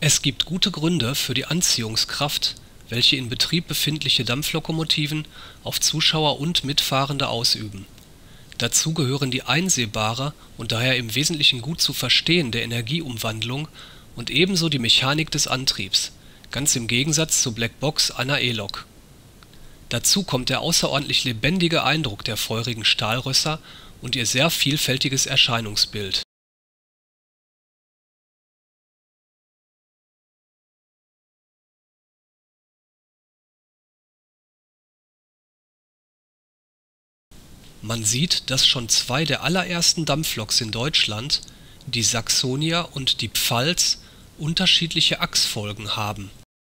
Es gibt gute Gründe für die Anziehungskraft, welche in Betrieb befindliche Dampflokomotiven auf Zuschauer und Mitfahrende ausüben. Dazu gehören die einsehbare und daher im Wesentlichen gut zu verstehende Energieumwandlung und ebenso die Mechanik des Antriebs, ganz im Gegensatz zur Blackbox einer E-Lok. Dazu kommt der außerordentlich lebendige Eindruck der feurigen Stahlrösser und ihr sehr vielfältiges Erscheinungsbild. Man sieht, dass schon zwei der allerersten Dampfloks in Deutschland, die Saxonia und die Pfalz, unterschiedliche Achsfolgen haben.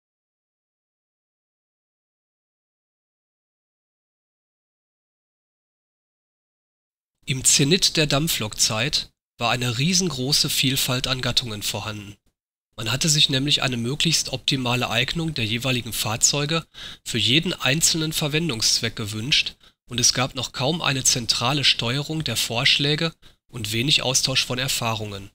Im Zenit der Dampflokzeit war eine riesengroße Vielfalt an Gattungen vorhanden. Man hatte sich nämlich eine möglichst optimale Eignung der jeweiligen Fahrzeuge für jeden einzelnen Verwendungszweck gewünscht und es gab noch kaum eine zentrale Steuerung der Vorschläge und wenig Austausch von Erfahrungen.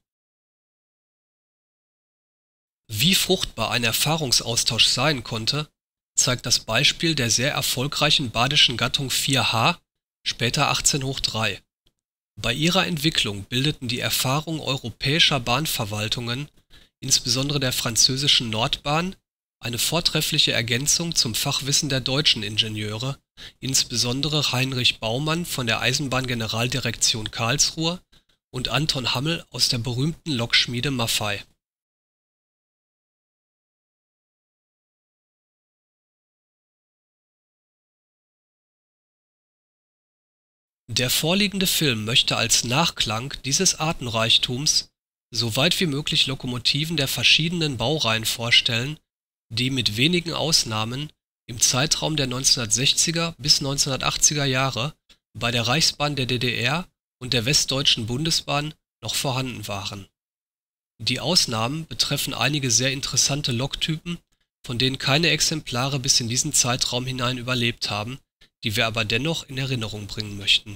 Wie fruchtbar ein Erfahrungsaustausch sein konnte, zeigt das Beispiel der sehr erfolgreichen badischen Gattung 4H, später 18/3. Bei ihrer Entwicklung bildeten die Erfahrungen europäischer Bahnverwaltungen, insbesondere der französischen Nordbahn, eine vortreffliche Ergänzung zum Fachwissen der deutschen Ingenieure, insbesondere Heinrich Baumann von der Eisenbahngeneraldirektion Karlsruhe und Anton Hammel aus der berühmten Lokschmiede Maffei. Der vorliegende Film möchte als Nachklang dieses Artenreichtums so weit wie möglich Lokomotiven der verschiedenen Baureihen vorstellen, die mit wenigen Ausnahmen im Zeitraum der 1960er bis 1980er Jahre bei der Reichsbahn der DDR und der Westdeutschen Bundesbahn noch vorhanden waren. Die Ausnahmen betreffen einige sehr interessante Loktypen, von denen keine Exemplare bis in diesen Zeitraum hinein überlebt haben, die wir aber dennoch in Erinnerung bringen möchten.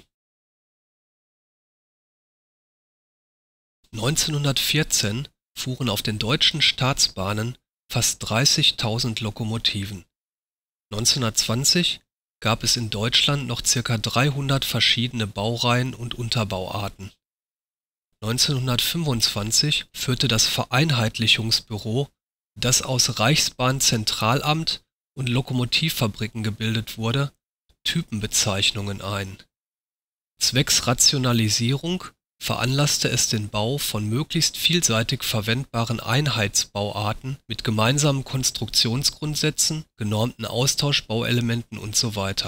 1914 fuhren auf den deutschen Staatsbahnen fast 30.000 Lokomotiven. 1920 gab es in Deutschland noch ca. 300 verschiedene Baureihen und Unterbauarten. 1925 führte das Vereinheitlichungsbüro, das aus Reichsbahnzentralamt und Lokomotivfabriken gebildet wurde, Typenbezeichnungen ein. Zwecks Rationalisierung veranlasste es den Bau von möglichst vielseitig verwendbaren Einheitsbauarten mit gemeinsamen Konstruktionsgrundsätzen, genormten Austauschbauelementen usw.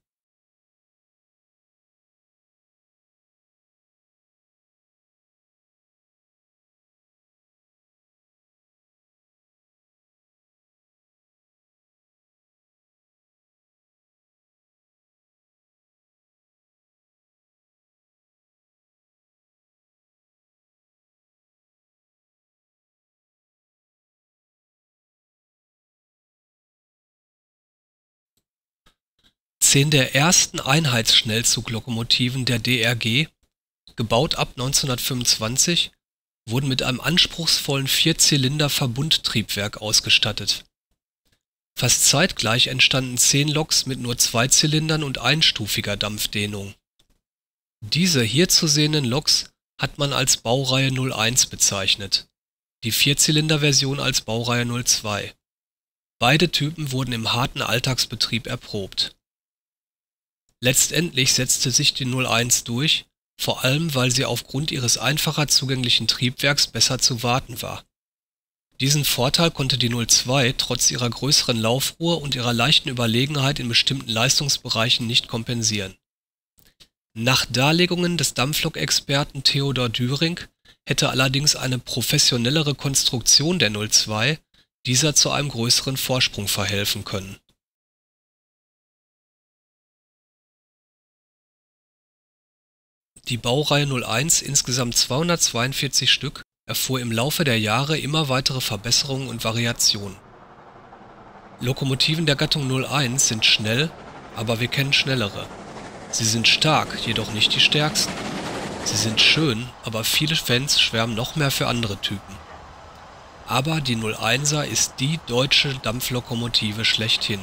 Zehn der ersten Einheitsschnellzuglokomotiven der DRG, gebaut ab 1925, wurden mit einem anspruchsvollen Vierzylinder-Verbundtriebwerk ausgestattet. Fast zeitgleich entstanden 10 Loks mit nur 2 Zylindern und einstufiger Dampfdehnung. Diese hier zu sehenden Loks hat man als Baureihe 01 bezeichnet, die Vierzylinderversion als Baureihe 02. Beide Typen wurden im harten Alltagsbetrieb erprobt. Letztendlich setzte sich die 01 durch, vor allem weil sie aufgrund ihres einfacher zugänglichen Triebwerks besser zu warten war. Diesen Vorteil konnte die 02 trotz ihrer größeren Laufruhe und ihrer leichten Überlegenheit in bestimmten Leistungsbereichen nicht kompensieren. Nach Darlegungen des Dampflok-Experten Theodor Düring hätte allerdings eine professionellere Konstruktion der 02 dieser zu einem größeren Vorsprung verhelfen können. Die Baureihe 01, insgesamt 242 Stück, erfuhr im Laufe der Jahre immer weitere Verbesserungen und Variationen. Lokomotiven der Gattung 01 sind schnell, aber wir kennen schnellere. Sie sind stark, jedoch nicht die stärksten. Sie sind schön, aber viele Fans schwärmen noch mehr für andere Typen. aber die 01er ist die deutsche Dampflokomotive schlechthin.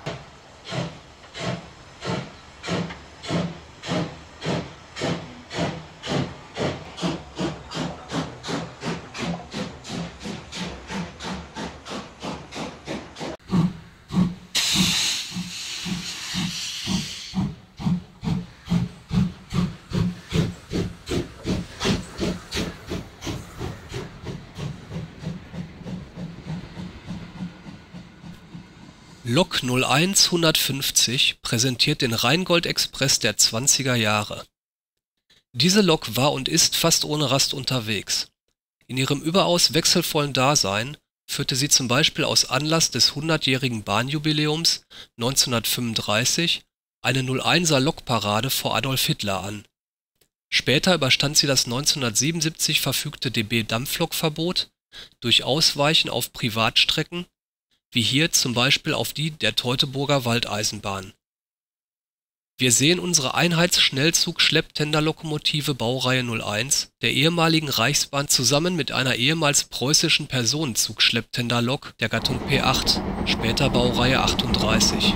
Lok 01-150 präsentiert den Rheingold-Express der 20er Jahre. Diese Lok war und ist fast ohne Rast unterwegs. In ihrem überaus wechselvollen Dasein führte sie zum Beispiel aus Anlass des 100-jährigen Bahnjubiläums 1935 eine 01er Lokparade vor Adolf Hitler an. Später überstand sie das 1977 verfügte DB-Dampflokverbot durch Ausweichen auf Privatstrecken, wie hier zum Beispiel auf die der Teutoburger Waldeisenbahn. Wir sehen unsere Einheitsschnellzug-Schlepptenderlokomotive Baureihe 01 der ehemaligen Reichsbahn zusammen mit einer ehemals preußischen Personenzug-Schlepptenderlok der Gattung P8, später Baureihe 38.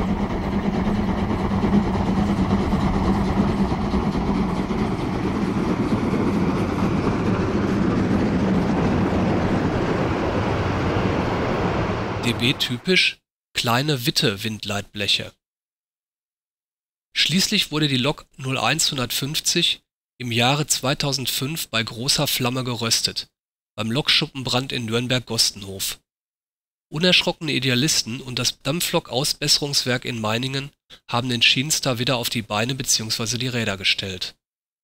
DB-typisch kleine Witte-Windleitbleche. Schließlich wurde die Lok 01-150 im Jahre 2005 bei großer Flamme geröstet, beim Lokschuppenbrand in Nürnberg-Gostenhof. Unerschrockene Idealisten und das Dampflok-Ausbesserungswerk in Meiningen haben den Schienenstar wieder auf die Beine bzw. die Räder gestellt.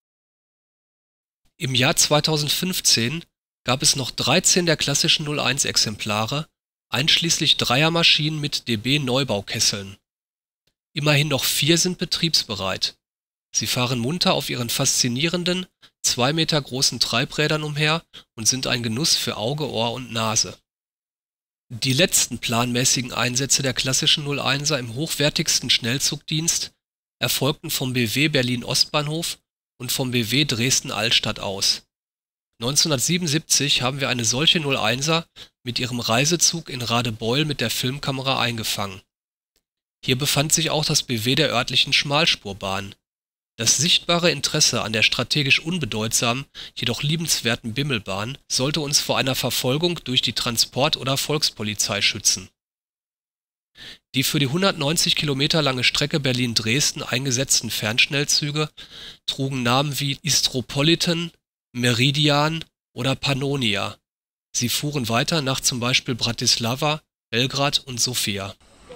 Im Jahr 2015 gab es noch 13 der klassischen 01-Exemplare, einschließlich Dreiermaschinen mit DB-Neubaukesseln. Immerhin noch 4 sind betriebsbereit. Sie fahren munter auf ihren faszinierenden, 2 Meter großen Treibrädern umher und sind ein Genuss für Auge, Ohr und Nase. Die letzten planmäßigen Einsätze der klassischen 01er im hochwertigsten Schnellzugdienst erfolgten vom BW Berlin-Ostbahnhof und vom BW Dresden-Altstadt aus. 1977 haben wir eine solche 01er mit ihrem Reisezug in Radebeul mit der Filmkamera eingefangen. Hier befand sich auch das BW der örtlichen Schmalspurbahn. Das sichtbare Interesse an der strategisch unbedeutsamen, jedoch liebenswerten Bimmelbahn sollte uns vor einer Verfolgung durch die Transport- oder Volkspolizei schützen. Die für die 190 Kilometer lange Strecke Berlin-Dresden eingesetzten Fernschnellzüge trugen Namen wie Istropolitan, Meridian oder Pannonia. Sie fuhren weiter nach zum Beispiel Bratislava, Belgrad und Sofia.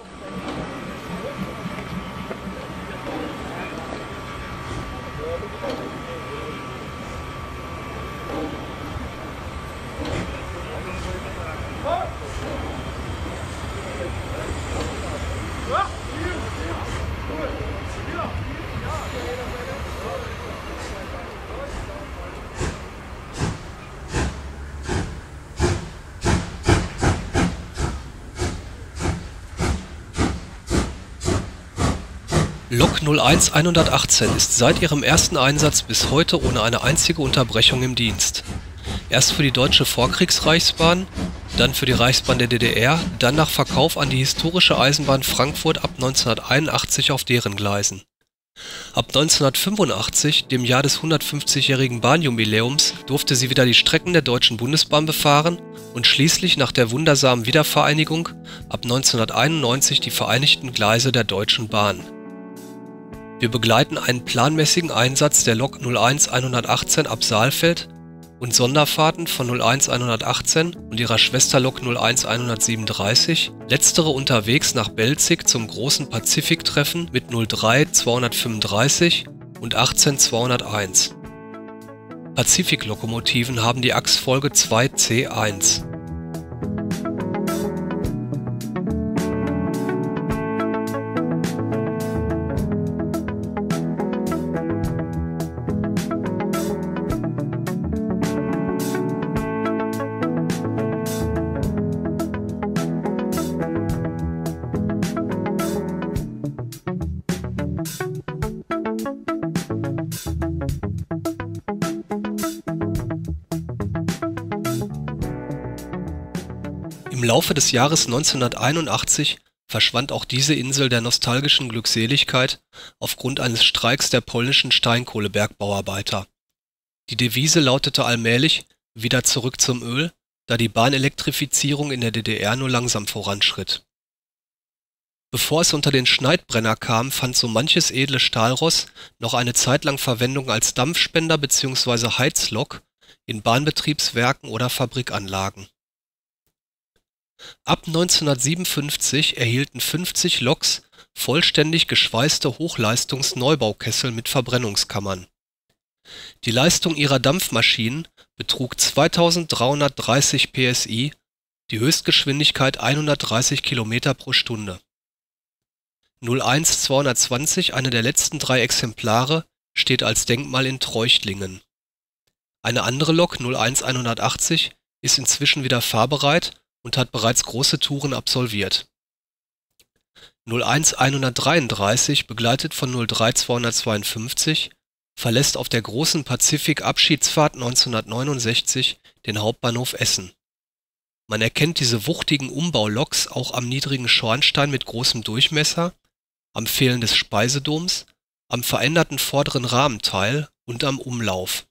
Lok 01-118 ist seit ihrem ersten Einsatz bis heute ohne eine einzige Unterbrechung im Dienst. Erst für die Deutsche Vorkriegsreichsbahn, dann für die Reichsbahn der DDR, dann nach Verkauf an die historische Eisenbahn Frankfurt ab 1981 auf deren Gleisen. Ab 1985, dem Jahr des 150-jährigen Bahnjubiläums, durfte sie wieder die Strecken der Deutschen Bundesbahn befahren und schließlich nach der wundersamen Wiedervereinigung ab 1991 die vereinigten Gleise der Deutschen Bahn. Wir begleiten einen planmäßigen Einsatz der Lok 01-118 ab Saalfeld und Sonderfahrten von 01-118 und ihrer Schwesterlok 01-137, letztere unterwegs nach Belzig zum großen Pazifiktreffen mit 03-235 und 18-201. Pazifiklokomotiven haben die Achsfolge 2C1. Laufe des Jahres 1981 verschwand auch diese Insel der nostalgischen Glückseligkeit aufgrund eines Streiks der polnischen Steinkohlebergbauarbeiter. Die Devise lautete allmählich „Wieder zurück zum Öl“, da die Bahnelektrifizierung in der DDR nur langsam voranschritt. Bevor es unter den Schneidbrenner kam, fand so manches edle Stahlross noch eine Zeit lang Verwendung als Dampfspender bzw. Heizlok in Bahnbetriebswerken oder Fabrikanlagen. Ab 1957 erhielten 50 Loks vollständig geschweißte Hochleistungs-Neubaukessel mit Verbrennungskammern. Die Leistung ihrer Dampfmaschinen betrug 2330 PSI, die Höchstgeschwindigkeit 130 Kilometer pro Stunde. 01-220, eine der letzten 3 Exemplare, steht als Denkmal in Treuchtlingen. Eine andere Lok 01-180 ist inzwischen wieder fahrbereit und hat bereits große Touren absolviert. 01-133, begleitet von 03-252, verlässt auf der großen Pazifik-Abschiedsfahrt 1969 den Hauptbahnhof Essen. Man erkennt diese wuchtigen Umbauloks auch am niedrigen Schornstein mit großem Durchmesser, am Fehlen des Speisedoms, am veränderten vorderen Rahmenteil und am Umlauf.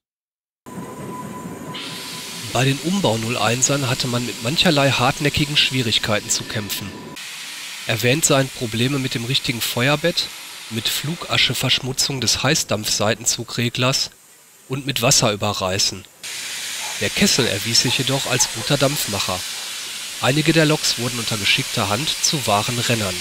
Bei den Umbau-01ern hatte man mit mancherlei hartnäckigen Schwierigkeiten zu kämpfen. Erwähnt seien Probleme mit dem richtigen Feuerbett, mit Flugascheverschmutzung des Heißdampfseitenzugreglers und mit Wasserüberreißen. Der Kessel erwies sich jedoch als guter Dampfmacher. Einige der Loks wurden unter geschickter Hand zu wahren Rennern.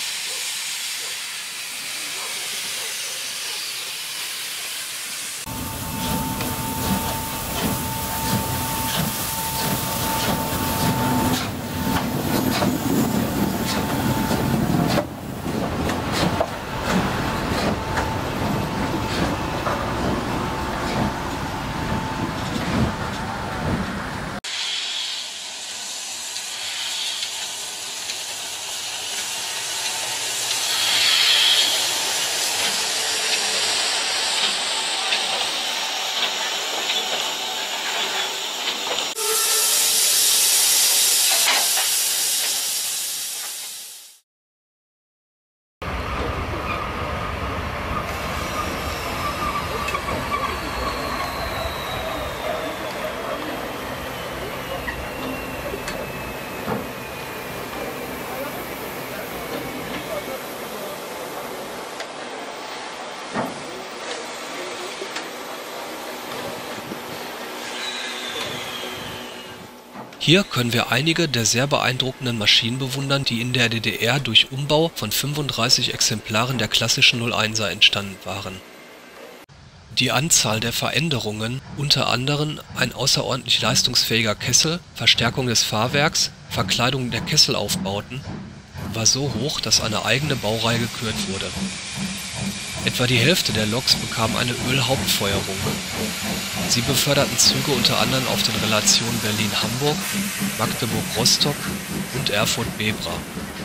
Hier können wir einige der sehr beeindruckenden Maschinen bewundern, die in der DDR durch Umbau von 35 Exemplaren der klassischen 01er entstanden waren. Die Anzahl der Veränderungen, unter anderem ein außerordentlich leistungsfähiger Kessel, Verstärkung des Fahrwerks, Verkleidung der Kesselaufbauten, war so hoch, dass eine eigene Baureihe gekürt wurde. Etwa die Hälfte der Loks bekam eine Ölhauptfeuerung. Sie beförderten Züge unter anderem auf den Relationen Berlin-Hamburg, Magdeburg-Rostock und Erfurt-Bebra.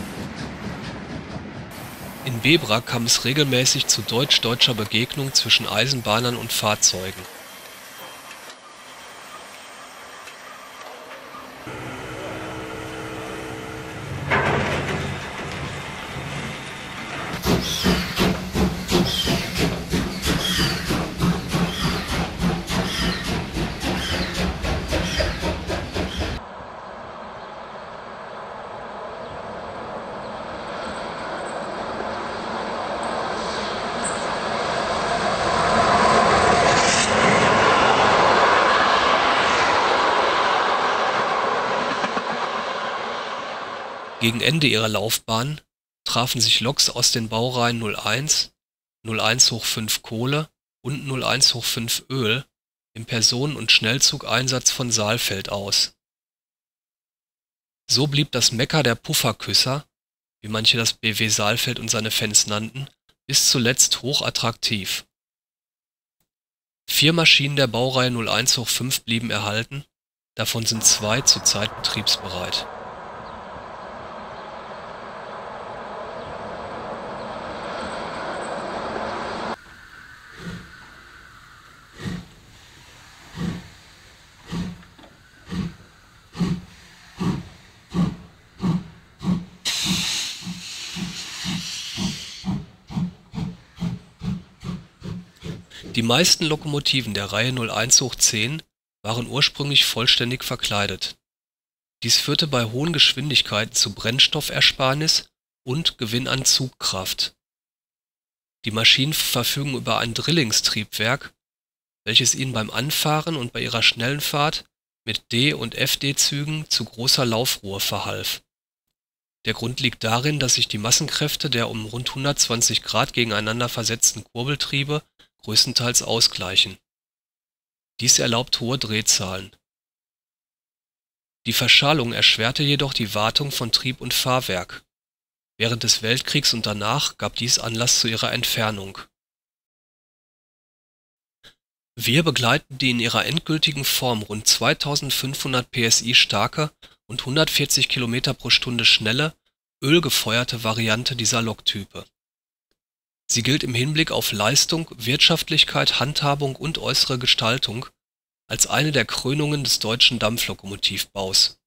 In Bebra kam es regelmäßig zu deutsch-deutscher Begegnung zwischen Eisenbahnern und Fahrzeugen. Gegen Ende ihrer Laufbahn trafen sich Loks aus den Baureihen 01, 01-5 Kohle und 01-5 Öl im Personen- und Schnellzugeinsatz von Saalfeld aus. So blieb das Mekka der Pufferküsser, wie manche das BW Saalfeld und seine Fans nannten, bis zuletzt hochattraktiv. 4 Maschinen der Baureihe 01-5 blieben erhalten, davon sind 2 zurzeit betriebsbereit. Die meisten Lokomotiven der Reihe 01-10 waren ursprünglich vollständig verkleidet. Dies führte bei hohen Geschwindigkeiten zu Brennstoffersparnis und Gewinn an Zugkraft. Die Maschinen verfügen über ein Drillingstriebwerk, welches ihnen beim Anfahren und bei ihrer schnellen Fahrt mit D- und FD-Zügen zu großer Laufruhe verhalf. Der Grund liegt darin, dass sich die Massenkräfte der um rund 120 Grad gegeneinander versetzten Kurbeltriebe größtenteils ausgleichen. Dies erlaubt hohe Drehzahlen. Die Verschalung erschwerte jedoch die Wartung von Trieb und Fahrwerk. Während des Weltkriegs und danach gab dies Anlass zu ihrer Entfernung. Wir begleiten die in ihrer endgültigen Form rund 2500 PSI starke und 140 km pro Stunde schnelle, ölgefeuerte Variante dieser Loktype. Sie gilt im Hinblick auf Leistung, Wirtschaftlichkeit, Handhabung und äußere Gestaltung als eine der Krönungen des deutschen Dampflokomotivbaus.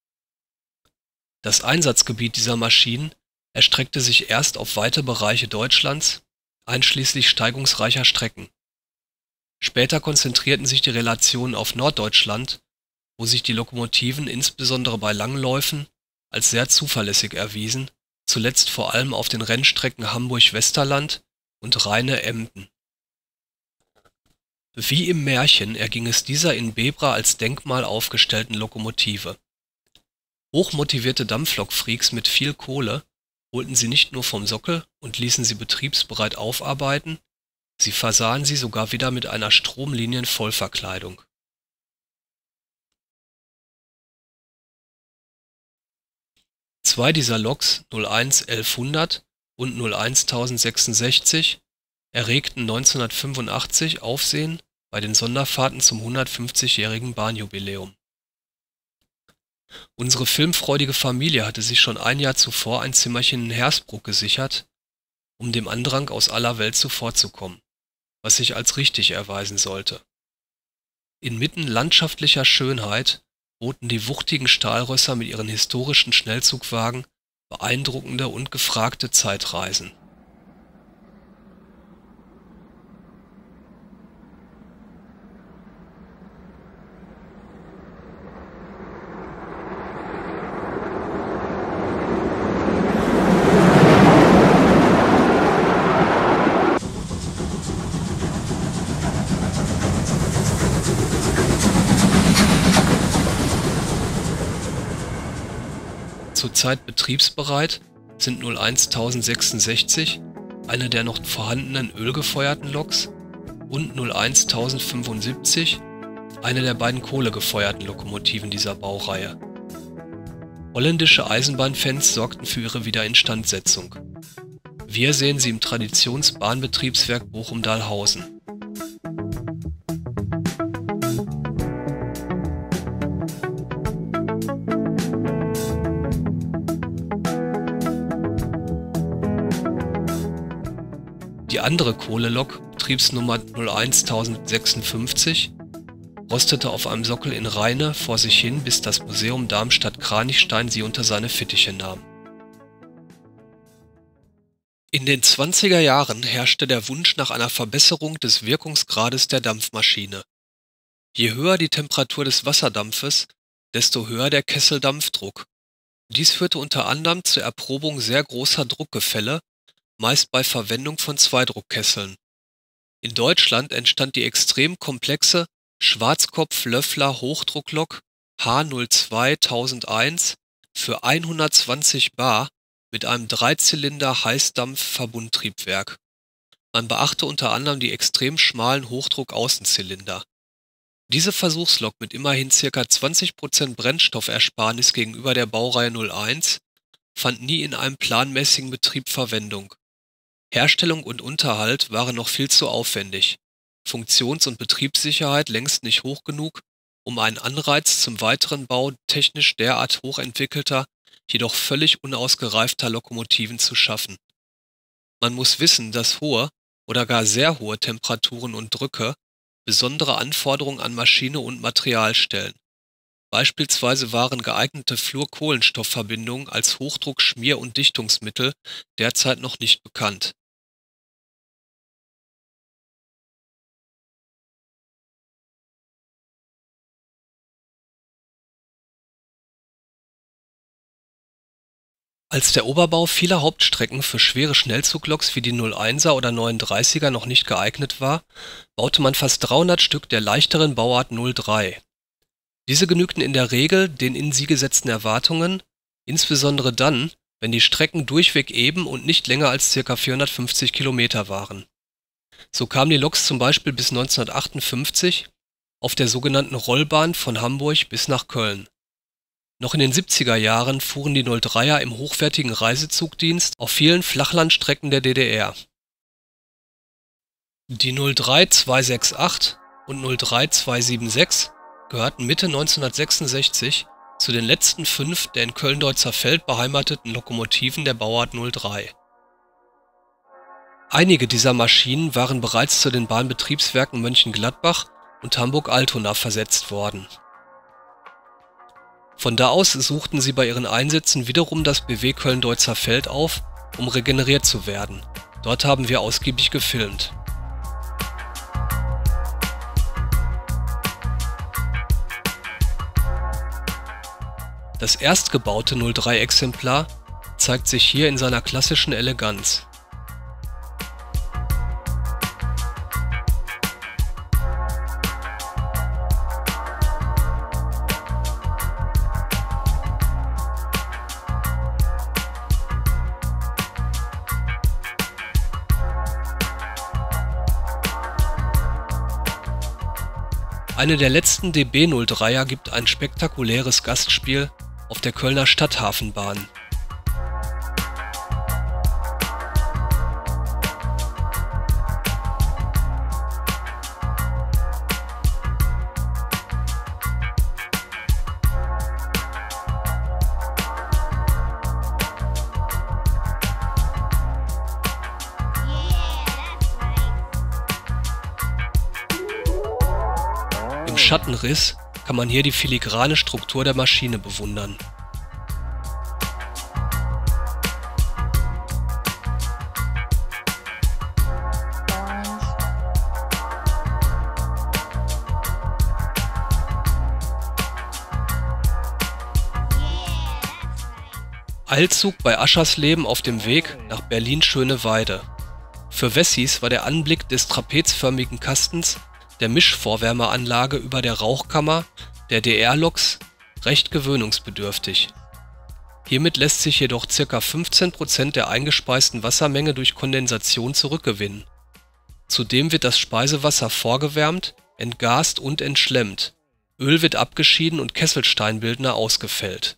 Das Einsatzgebiet dieser Maschinen erstreckte sich erst auf weite Bereiche Deutschlands, einschließlich steigungsreicher Strecken. Später konzentrierten sich die Relationen auf Norddeutschland, wo sich die Lokomotiven insbesondere bei Langläufen als sehr zuverlässig erwiesen, zuletzt vor allem auf den Rennstrecken Hamburg-Westerland und Rheine-Emden. Wie im Märchen erging es dieser in Bebra als Denkmal aufgestellten Lokomotive. Hochmotivierte Dampflokfreaks mit viel Kohle holten sie nicht nur vom Sockel und ließen sie betriebsbereit aufarbeiten, sie versahen sie sogar wieder mit einer Stromlinien-Vollverkleidung. Zwei dieser Loks, 01-1100 und 01-1066, erregten 1985 Aufsehen bei den Sonderfahrten zum 150-jährigen Bahnjubiläum. Unsere filmfreudige Familie hatte sich schon ein Jahr zuvor ein Zimmerchen in Hersbruck gesichert, um dem Andrang aus aller Welt zuvorzukommen, was sich als richtig erweisen sollte. Inmitten landschaftlicher Schönheit boten die wuchtigen Stahlrösser mit ihren historischen Schnellzugwagen beeindruckende und gefragte Zeitreisen. Zurzeit betriebsbereit sind 01-1066, eine der noch vorhandenen ölgefeuerten Loks, und 01-1075, eine der beiden kohlegefeuerten Lokomotiven dieser Baureihe. Holländische Eisenbahnfans sorgten für ihre Wiederinstandsetzung. Wir sehen sie im Traditionsbahnbetriebswerk Bochum-Dahlhausen. Die andere Kohlelok, Betriebsnummer 01-1056, rostete auf einem Sockel in Rheine vor sich hin, bis das Museum Darmstadt-Kranichstein sie unter seine Fittiche nahm. In den 20er Jahren herrschte der Wunsch nach einer Verbesserung des Wirkungsgrades der Dampfmaschine. Je höher die Temperatur des Wasserdampfes, desto höher der Kesseldampfdruck. Dies führte unter anderem zur Erprobung sehr großer Druckgefälle, meist bei Verwendung von Zweidruckkesseln. In Deutschland entstand die extrem komplexe Schwarzkopf-Löffler-Hochdrucklok H02-1001 für 120 bar mit einem Dreizylinder-Heißdampf-Verbundtriebwerk. Man beachte unter anderem die extrem schmalen Hochdruck-Außenzylinder. Diese Versuchslok mit immerhin ca. 20% Brennstoffersparnis gegenüber der Baureihe 01 fand nie in einem planmäßigen Betrieb Verwendung. Herstellung und Unterhalt waren noch viel zu aufwendig, Funktions- und Betriebssicherheit längst nicht hoch genug, um einen Anreiz zum weiteren Bau technisch derart hochentwickelter, jedoch völlig unausgereifter Lokomotiven zu schaffen. Man muss wissen, dass hohe oder gar sehr hohe Temperaturen und Drücke besondere Anforderungen an Maschine und Material stellen. Beispielsweise waren geeignete Fluorkohlenstoffverbindungen als Hochdruck-Schmier- und Dichtungsmittel derzeit noch nicht bekannt. Als der Oberbau vieler Hauptstrecken für schwere Schnellzugloks wie die 01er oder 39er noch nicht geeignet war, baute man fast 300 Stück der leichteren Bauart 03. Diese genügten in der Regel den in sie gesetzten Erwartungen, insbesondere dann, wenn die Strecken durchweg eben und nicht länger als ca. 450 Kilometer waren. So kamen die Loks zum Beispiel bis 1958 auf der sogenannten Rollbahn von Hamburg bis nach Köln. Noch in den 70er Jahren fuhren die 03er im hochwertigen Reisezugdienst auf vielen Flachlandstrecken der DDR. Die 03268 und 03276 gehörten Mitte 1966 zu den letzten 5 der in Köln-Deutzerfeld beheimateten Lokomotiven der Bauart 03. Einige dieser Maschinen waren bereits zu den Bahnbetriebswerken Mönchengladbach und Hamburg-Altona versetzt worden. Von da aus suchten sie bei ihren Einsätzen wiederum das BW Köln-Deutzerfeld auf, um regeneriert zu werden. Dort haben wir ausgiebig gefilmt. Das erstgebaute 03-Exemplar zeigt sich hier in seiner klassischen Eleganz. Eine der letzten DB03er gibt ein spektakuläres Gastspiel auf der Kölner Stadthafenbahn. Im Schattenriss kann man hier die filigrane Struktur der Maschine bewundern. Eilzug bei Aschersleben auf dem Weg nach Berlin-Schöneweide. Für Wessis war der Anblick des trapezförmigen Kastens der Mischvorwärmeanlage über der Rauchkammer der DR-Loks recht gewöhnungsbedürftig. Hiermit lässt sich jedoch ca. 15% der eingespeisten Wassermenge durch Kondensation zurückgewinnen. Zudem wird das Speisewasser vorgewärmt, entgast und entschlemmt. Öl wird abgeschieden und Kesselsteinbildner ausgefällt.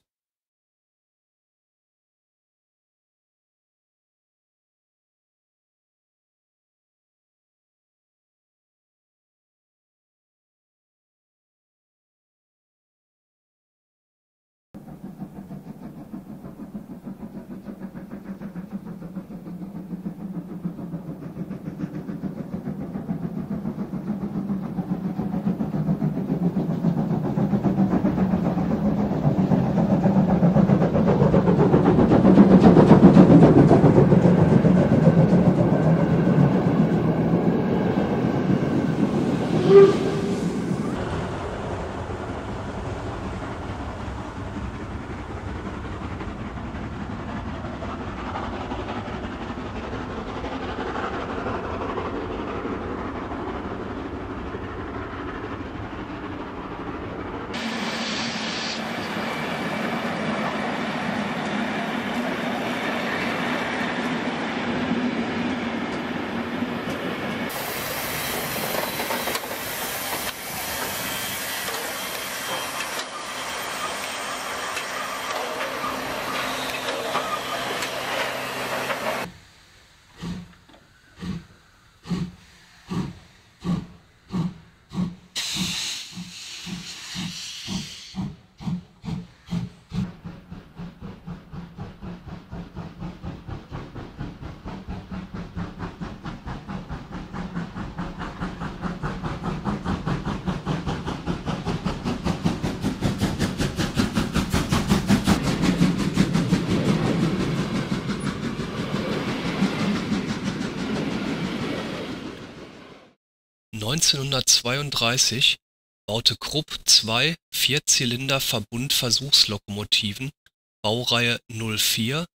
(1932) baute Krupp 2 Vierzylinder-Verbund-Versuchslokomotiven Baureihe 04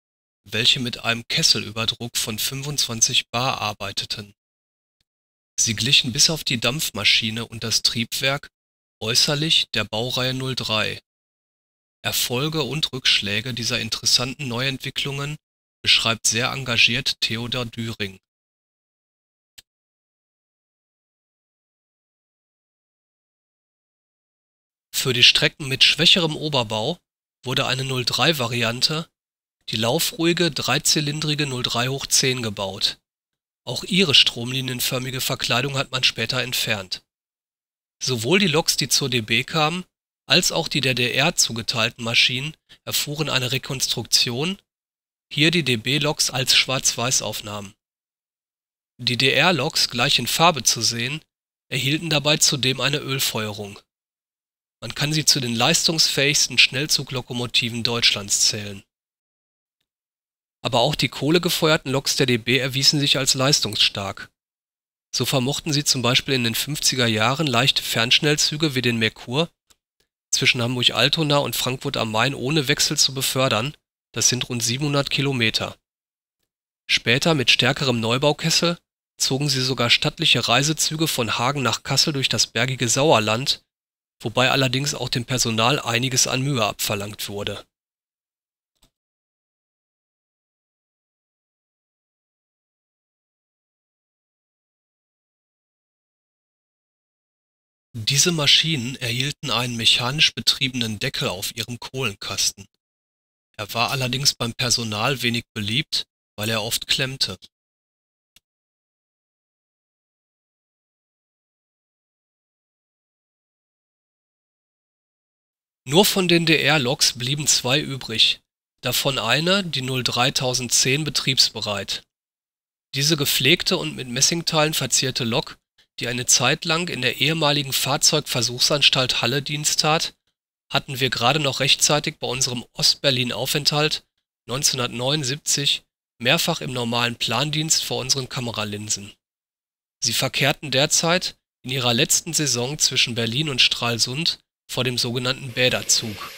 welche mit einem Kesselüberdruck von 25 bar arbeiteten. Sie glichen bis auf die Dampfmaschine und das Triebwerk äußerlich der Baureihe 03. Erfolge und Rückschläge dieser interessanten Neuentwicklungen beschreibt sehr engagiert Theodor Düring. Für die Strecken mit schwächerem Oberbau wurde eine 03-Variante, die laufruhige dreizylindrige 03/10 gebaut. Auch ihre stromlinienförmige Verkleidung hat man später entfernt. Sowohl die Loks, die zur DB kamen, als auch die der DR zugeteilten Maschinen erfuhren eine Rekonstruktion, hier die DB-Loks als Schwarz-Weiß-Aufnahmen. Die DR-Loks, gleich in Farbe zu sehen, erhielten dabei zudem eine Ölfeuerung. Man kann sie zu den leistungsfähigsten Schnellzuglokomotiven Deutschlands zählen. Aber auch die kohlegefeuerten Loks der DB erwiesen sich als leistungsstark. So vermochten sie zum Beispiel in den 50er Jahren leichte Fernschnellzüge wie den Merkur zwischen Hamburg-Altona und Frankfurt am Main ohne Wechsel zu befördern, das sind rund 700 Kilometer. Später mit stärkerem Neubaukessel zogen sie sogar stattliche Reisezüge von Hagen nach Kassel durch das bergige Sauerland, wobei allerdings auch dem Personal einiges an Mühe abverlangt wurde. Diese Maschinen erhielten einen mechanisch betriebenen Deckel auf ihrem Kohlenkasten. Er war allerdings beim Personal wenig beliebt, weil er oft klemmte. Nur von den DR-Loks blieben 2 übrig, davon eine, die 03010, betriebsbereit. Diese gepflegte und mit Messingteilen verzierte Lok, die eine Zeit lang in der ehemaligen Fahrzeugversuchsanstalt Halle Dienst tat, hatten wir gerade noch rechtzeitig bei unserem Ostberlin-Aufenthalt 1979 mehrfach im normalen Plandienst vor unseren Kameralinsen. Sie verkehrten derzeit in ihrer letzten Saison zwischen Berlin und Stralsund vor dem sogenannten Bäderzug.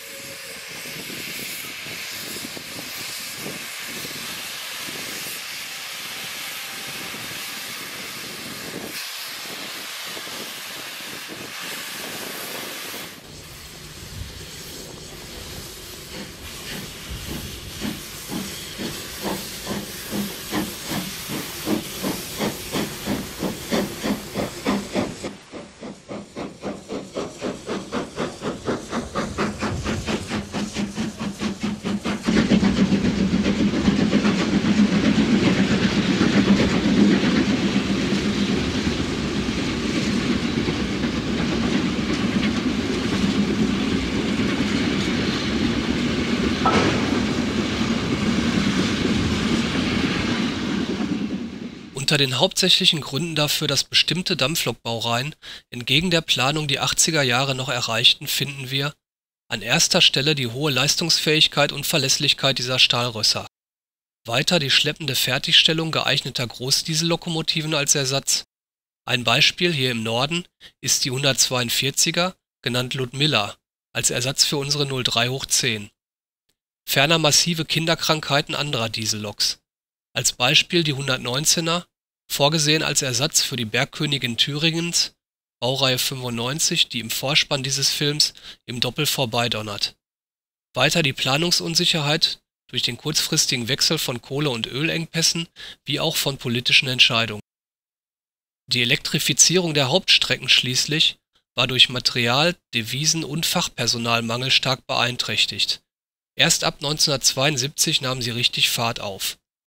Unter den hauptsächlichen Gründen dafür, dass bestimmte Dampflokbaureihen entgegen der Planung die 80er Jahre noch erreichten, finden wir an erster Stelle die hohe Leistungsfähigkeit und Verlässlichkeit dieser Stahlrösser. Weiter die schleppende Fertigstellung geeigneter Großdiesellokomotiven als Ersatz. Ein Beispiel hier im Norden ist die 142er, genannt Ludmilla, als Ersatz für unsere 03/10. Ferner massive Kinderkrankheiten anderer Dieselloks. Als Beispiel die 119er, vorgesehen als Ersatz für die Bergkönigin Thüringens, Baureihe 95, die im Vorspann dieses Films im Doppel vorbeidonnert. Weiter die Planungsunsicherheit durch den kurzfristigen Wechsel von Kohle- und Ölengpässen wie auch von politischen Entscheidungen. Die Elektrifizierung der Hauptstrecken schließlich war durch Material-, Devisen- und Fachpersonalmangel stark beeinträchtigt. Erst ab 1972 nahm sie richtig Fahrt auf.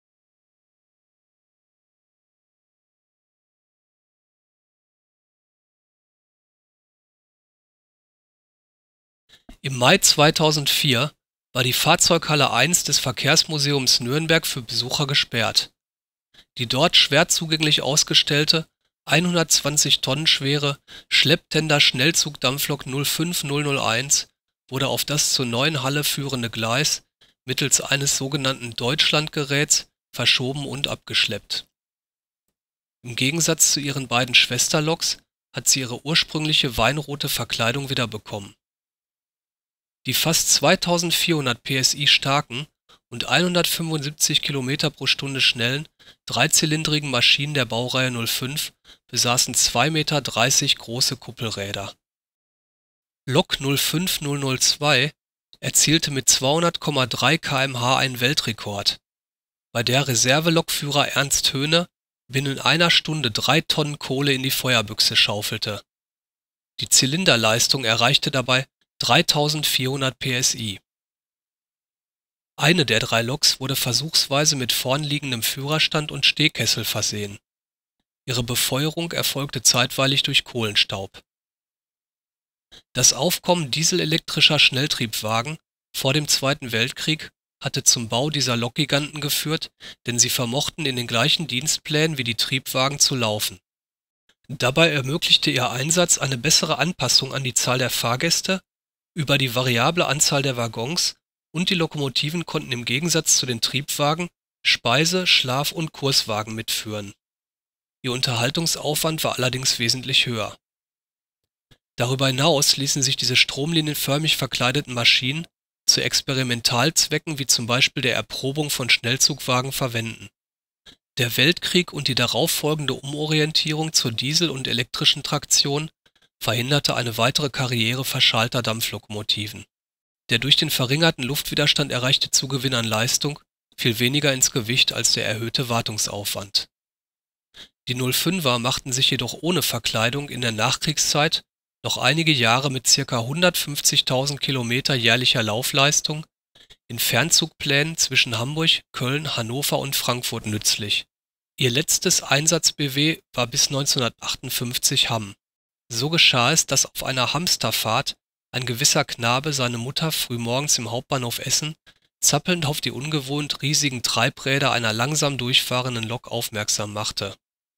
Im Mai 2004 war die Fahrzeughalle 1 des Verkehrsmuseums Nürnberg für Besucher gesperrt. Die dort schwer zugänglich ausgestellte, 120 Tonnen schwere Schlepptender-Schnellzug-Dampflok 05001 wurde auf das zur neuen Halle führende Gleis mittels eines sogenannten Deutschlandgeräts verschoben und abgeschleppt. Im Gegensatz zu ihren beiden Schwesterloks hat sie ihre ursprüngliche weinrote Verkleidung wiederbekommen. Die fast 2400 PSI starken und 175 Kilometer pro Stunde schnellen, dreizylindrigen Maschinen der Baureihe 05 besaßen 2,30 Meter große Kuppelräder. Lok 05002 erzielte mit 200,3 km/h einen Weltrekord, bei der Reservelokführer Ernst Höhne binnen einer Stunde 3 Tonnen Kohle in die Feuerbüchse schaufelte. Die Zylinderleistung erreichte dabei 3400 PSI. Eine der 3 Loks wurde versuchsweise mit vornliegendem Führerstand und Stehkessel versehen. Ihre Befeuerung erfolgte zeitweilig durch Kohlenstaub. Das Aufkommen dieselelektrischer Schnelltriebwagen vor dem Zweiten Weltkrieg hatte zum Bau dieser Lokgiganten geführt, denn sie vermochten in den gleichen Dienstplänen wie die Triebwagen zu laufen. Dabei ermöglichte ihr Einsatz eine bessere Anpassung an die Zahl der Fahrgäste über die variable Anzahl der Waggons, und die Lokomotiven konnten im Gegensatz zu den Triebwagen Speise-, Schlaf- und Kurswagen mitführen. Ihr Unterhaltungsaufwand war allerdings wesentlich höher. Darüber hinaus ließen sich diese stromlinienförmig verkleideten Maschinen zu Experimentalzwecken wie zum Beispiel der Erprobung von Schnellzugwagen verwenden. Der Weltkrieg und die darauffolgende Umorientierung zur Diesel- und elektrischen Traktion verhinderte eine weitere Karriere verschalter Dampflokomotiven. Der durch den verringerten Luftwiderstand erreichte Zugewinn an Leistung fiel weniger ins Gewicht als der erhöhte Wartungsaufwand. Die 05er machten sich jedoch ohne Verkleidung in der Nachkriegszeit noch einige Jahre mit ca. 150.000 Kilometer jährlicher Laufleistung in Fernzugplänen zwischen Hamburg, Köln, Hannover und Frankfurt nützlich. Ihr letztes Einsatz-BW war bis 1958 Hamm. So geschah es, dass auf einer Hamsterfahrt ein gewisser Knabe seine Mutter frühmorgens im Hauptbahnhof Essen zappelnd auf die ungewohnt riesigen Treibräder einer langsam durchfahrenden Lok aufmerksam machte.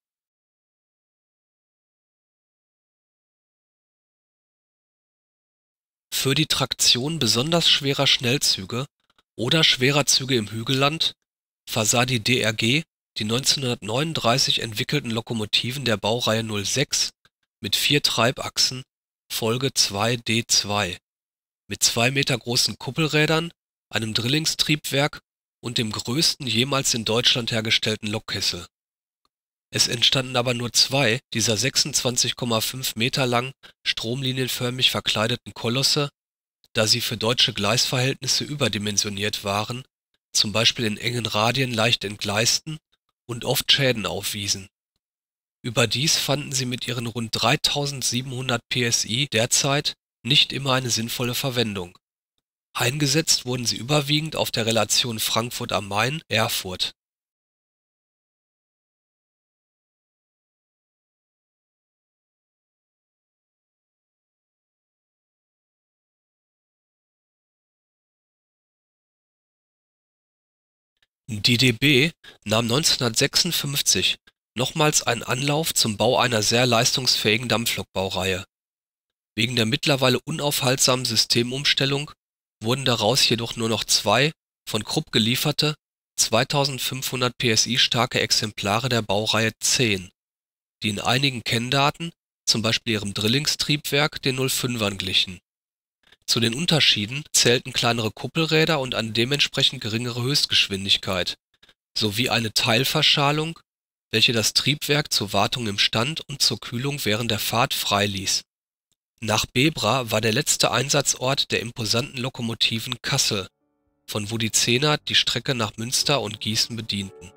Für die Traktion besonders schwerer Schnellzüge oder schwerer Züge im Hügelland versah die DRG die 1939 entwickelten Lokomotiven der Baureihe 06 mit 4 Treibachsen Folge 2D2 mit 2 Meter großen Kuppelrädern, einem Drillingstriebwerk und dem größten jemals in Deutschland hergestellten Lokkessel. Es entstanden aber nur 2 dieser 26,5 Meter langen, stromlinienförmig verkleideten Kolosse, da sie für deutsche Gleisverhältnisse überdimensioniert waren, zum Beispiel in engen Radien leicht entgleisten und oft Schäden aufwiesen. Überdies fanden sie mit ihren rund 3700 PSI derzeit nicht immer eine sinnvolle Verwendung. Eingesetzt wurden sie überwiegend auf der Relation Frankfurt am Main–Erfurt. Die DB nahm 1956 nochmals einen Anlauf zum Bau einer sehr leistungsfähigen Dampflokbaureihe. Wegen der mittlerweile unaufhaltsamen Systemumstellung wurden daraus jedoch nur noch 2 von Krupp gelieferte 2500 PSI starke Exemplare der Baureihe 10, die in einigen Kenndaten, zum Beispiel ihrem Drillingstriebwerk, den 05ern glichen. Zu den Unterschieden zählten kleinere Kuppelräder und eine dementsprechend geringere Höchstgeschwindigkeit, sowie eine Teilverschalung, welche das Triebwerk zur Wartung im Stand und zur Kühlung während der Fahrt freiließ. Nach Bebra war der letzte Einsatzort der imposanten Lokomotiven Kassel, von wo die Zehner die Strecke nach Münster und Gießen bedienten.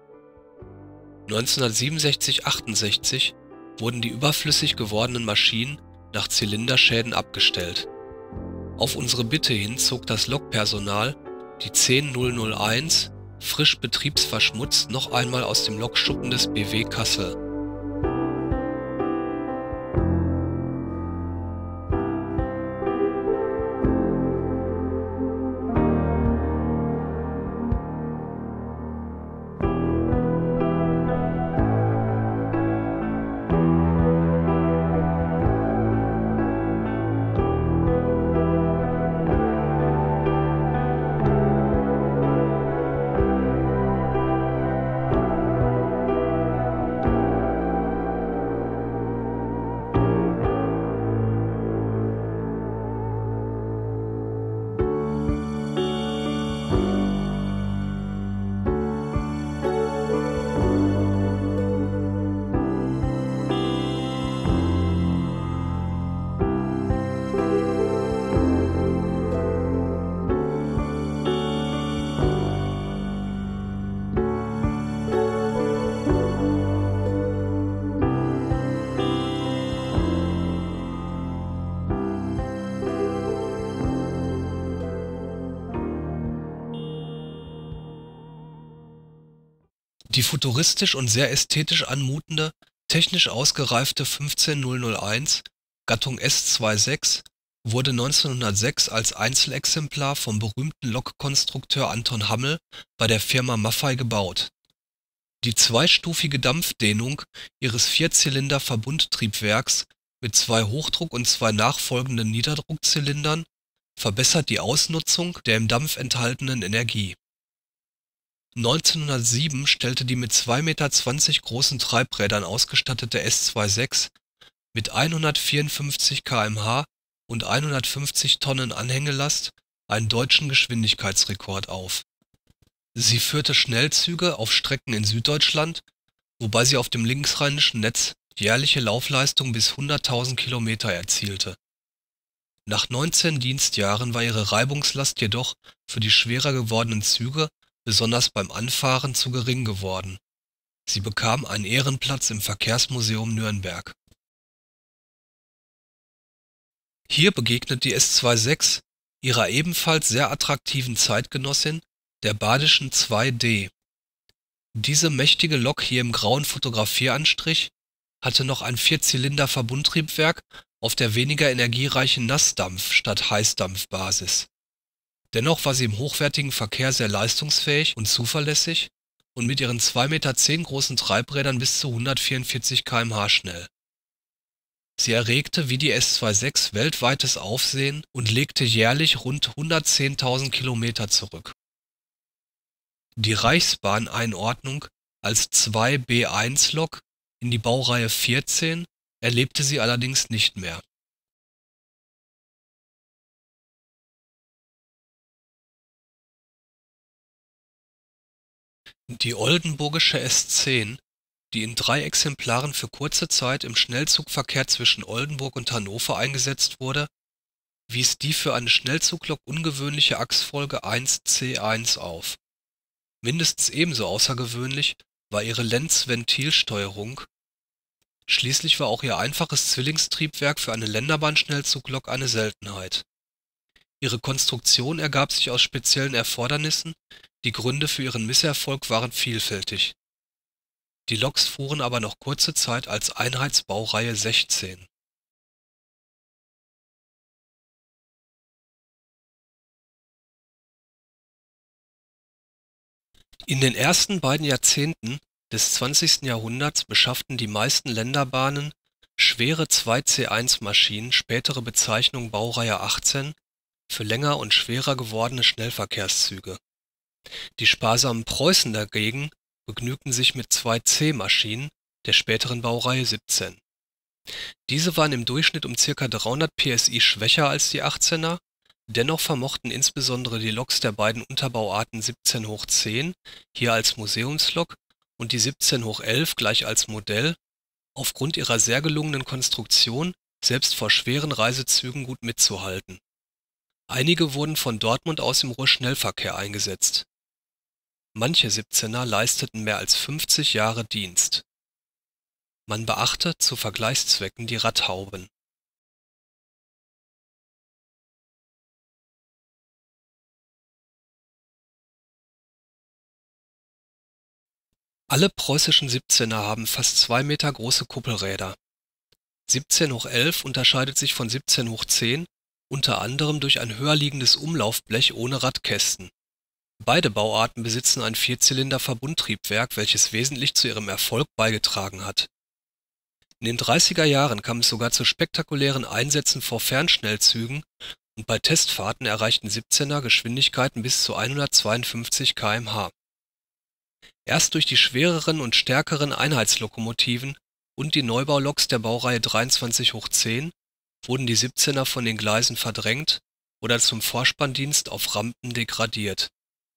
1967 / 68 wurden die überflüssig gewordenen Maschinen nach Zylinderschäden abgestellt. Auf unsere Bitte hin zog das Lokpersonal die 10001 frisch betriebsverschmutzt noch einmal aus dem Lokschuppen des BW Kassel. Die futuristisch und sehr ästhetisch anmutende, technisch ausgereifte 15001, Gattung S26, wurde 1906 als Einzelexemplar vom berühmten Lokkonstrukteur Anton Hammel bei der Firma Maffei gebaut. Die zweistufige Dampfdehnung ihres Vierzylinder-Verbundtriebwerks mit 2 Hochdruck und 2 nachfolgenden Niederdruckzylindern verbessert die Ausnutzung der im Dampf enthaltenen Energie. 1907 stellte die mit 2,20 Meter großen Treibrädern ausgestattete S26 mit 154 km/h und 150 Tonnen Anhängelast einen deutschen Geschwindigkeitsrekord auf. Sie führte Schnellzüge auf Strecken in Süddeutschland, wobei sie auf dem linksrheinischen Netz jährliche Laufleistung bis 100.000 Kilometer erzielte. Nach 19 Dienstjahren war ihre Reibungslast jedoch für die schwerer gewordenen Züge besonders beim Anfahren zu gering geworden. Sie bekam einen Ehrenplatz im Verkehrsmuseum Nürnberg. Hier begegnet die S26 ihrer ebenfalls sehr attraktiven Zeitgenossin, der badischen 2D. Diese mächtige Lok hier im grauen Fotografieranstrich hatte noch ein Vierzylinder-Verbundtriebwerk auf der weniger energiereichen Nassdampf- statt Heißdampfbasis. Dennoch war sie im hochwertigen Verkehr sehr leistungsfähig und zuverlässig und mit ihren 2,10 Meter großen Treibrädern bis zu 144 km/h schnell. Sie erregte wie die S26 weltweites Aufsehen und legte jährlich rund 110.000 Kilometer zurück. Die Reichsbahn-Einordnung als 2B1-Lok in die Baureihe 14 erlebte sie allerdings nicht mehr. Die oldenburgische S10, die in 3 Exemplaren für kurze Zeit im Schnellzugverkehr zwischen Oldenburg und Hannover eingesetzt wurde, wies die für eine Schnellzuglok ungewöhnliche Achsfolge 1C1 auf. Mindestens ebenso außergewöhnlich war ihre Lenz-Ventilsteuerung. Schließlich war auch ihr einfaches Zwillingstriebwerk für eine Länderbahn-Schnellzuglok eine Seltenheit. Ihre Konstruktion ergab sich aus speziellen Erfordernissen, die Gründe für ihren Misserfolg waren vielfältig. Die Loks fuhren aber noch kurze Zeit als Einheitsbaureihe 16. In den ersten beiden Jahrzehnten des 20. Jahrhunderts beschafften die meisten Länderbahnen schwere 2C1-Maschinen, spätere Bezeichnung Baureihe 18, für länger und schwerer gewordene Schnellverkehrszüge. Die sparsamen Preußen dagegen begnügten sich mit 2C-Maschinen der späteren Baureihe 17. Diese waren im Durchschnitt um ca. 300 PSI schwächer als die 18er, dennoch vermochten insbesondere die Loks der beiden Unterbauarten 17/10, hier als Museumslok, und die 17/11 gleich als Modell, aufgrund ihrer sehr gelungenen Konstruktion selbst vor schweren Reisezügen gut mitzuhalten. Einige wurden von Dortmund aus im Ruhrschnellverkehr eingesetzt. Manche 17er leisteten mehr als 50 Jahre Dienst. Man beachte zu Vergleichszwecken die Radhauben. Alle preußischen 17er haben fast 2 Meter große Kuppelräder. 17/11 unterscheidet sich von 17/10 unter anderem durch ein höher liegendes Umlaufblech ohne Radkästen. Beide Bauarten besitzen ein Vierzylinder-Verbundtriebwerk, welches wesentlich zu ihrem Erfolg beigetragen hat. In den 30er Jahren kam es sogar zu spektakulären Einsätzen vor Fernschnellzügen und bei Testfahrten erreichten 17er Geschwindigkeiten bis zu 152 km/h. Erst durch die schwereren und stärkeren Einheitslokomotiven und die Neubauloks der Baureihe 23/10 wurden die 17er von den Gleisen verdrängt oder zum Vorspanndienst auf Rampen degradiert.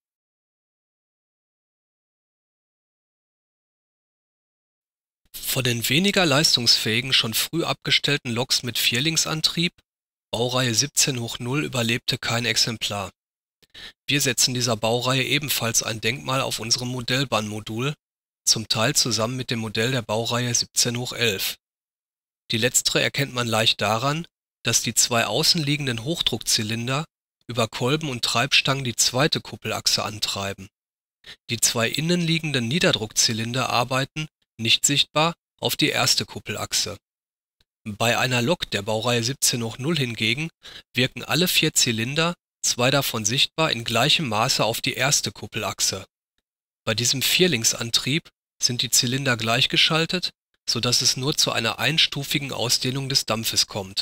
Von den weniger leistungsfähigen, schon früh abgestellten Loks mit Vierlingsantrieb, Baureihe 17/0, überlebte kein Exemplar. Wir setzen dieser Baureihe ebenfalls ein Denkmal auf unserem Modellbahnmodul, zum Teil zusammen mit dem Modell der Baureihe 17/11. Die letztere erkennt man leicht daran, dass die 2 außenliegenden Hochdruckzylinder über Kolben und Treibstangen die zweite Kuppelachse antreiben. Die zwei innenliegenden Niederdruckzylinder arbeiten, nicht sichtbar, auf die erste Kuppelachse. Bei einer Lok der Baureihe 17/0 hingegen wirken alle 4 Zylinder, 2 davon sichtbar, in gleichem Maße auf die erste Kuppelachse. Bei diesem Vierlingsantrieb sind die Zylinder gleichgeschaltet, so dass es nur zu einer einstufigen Ausdehnung des Dampfes kommt.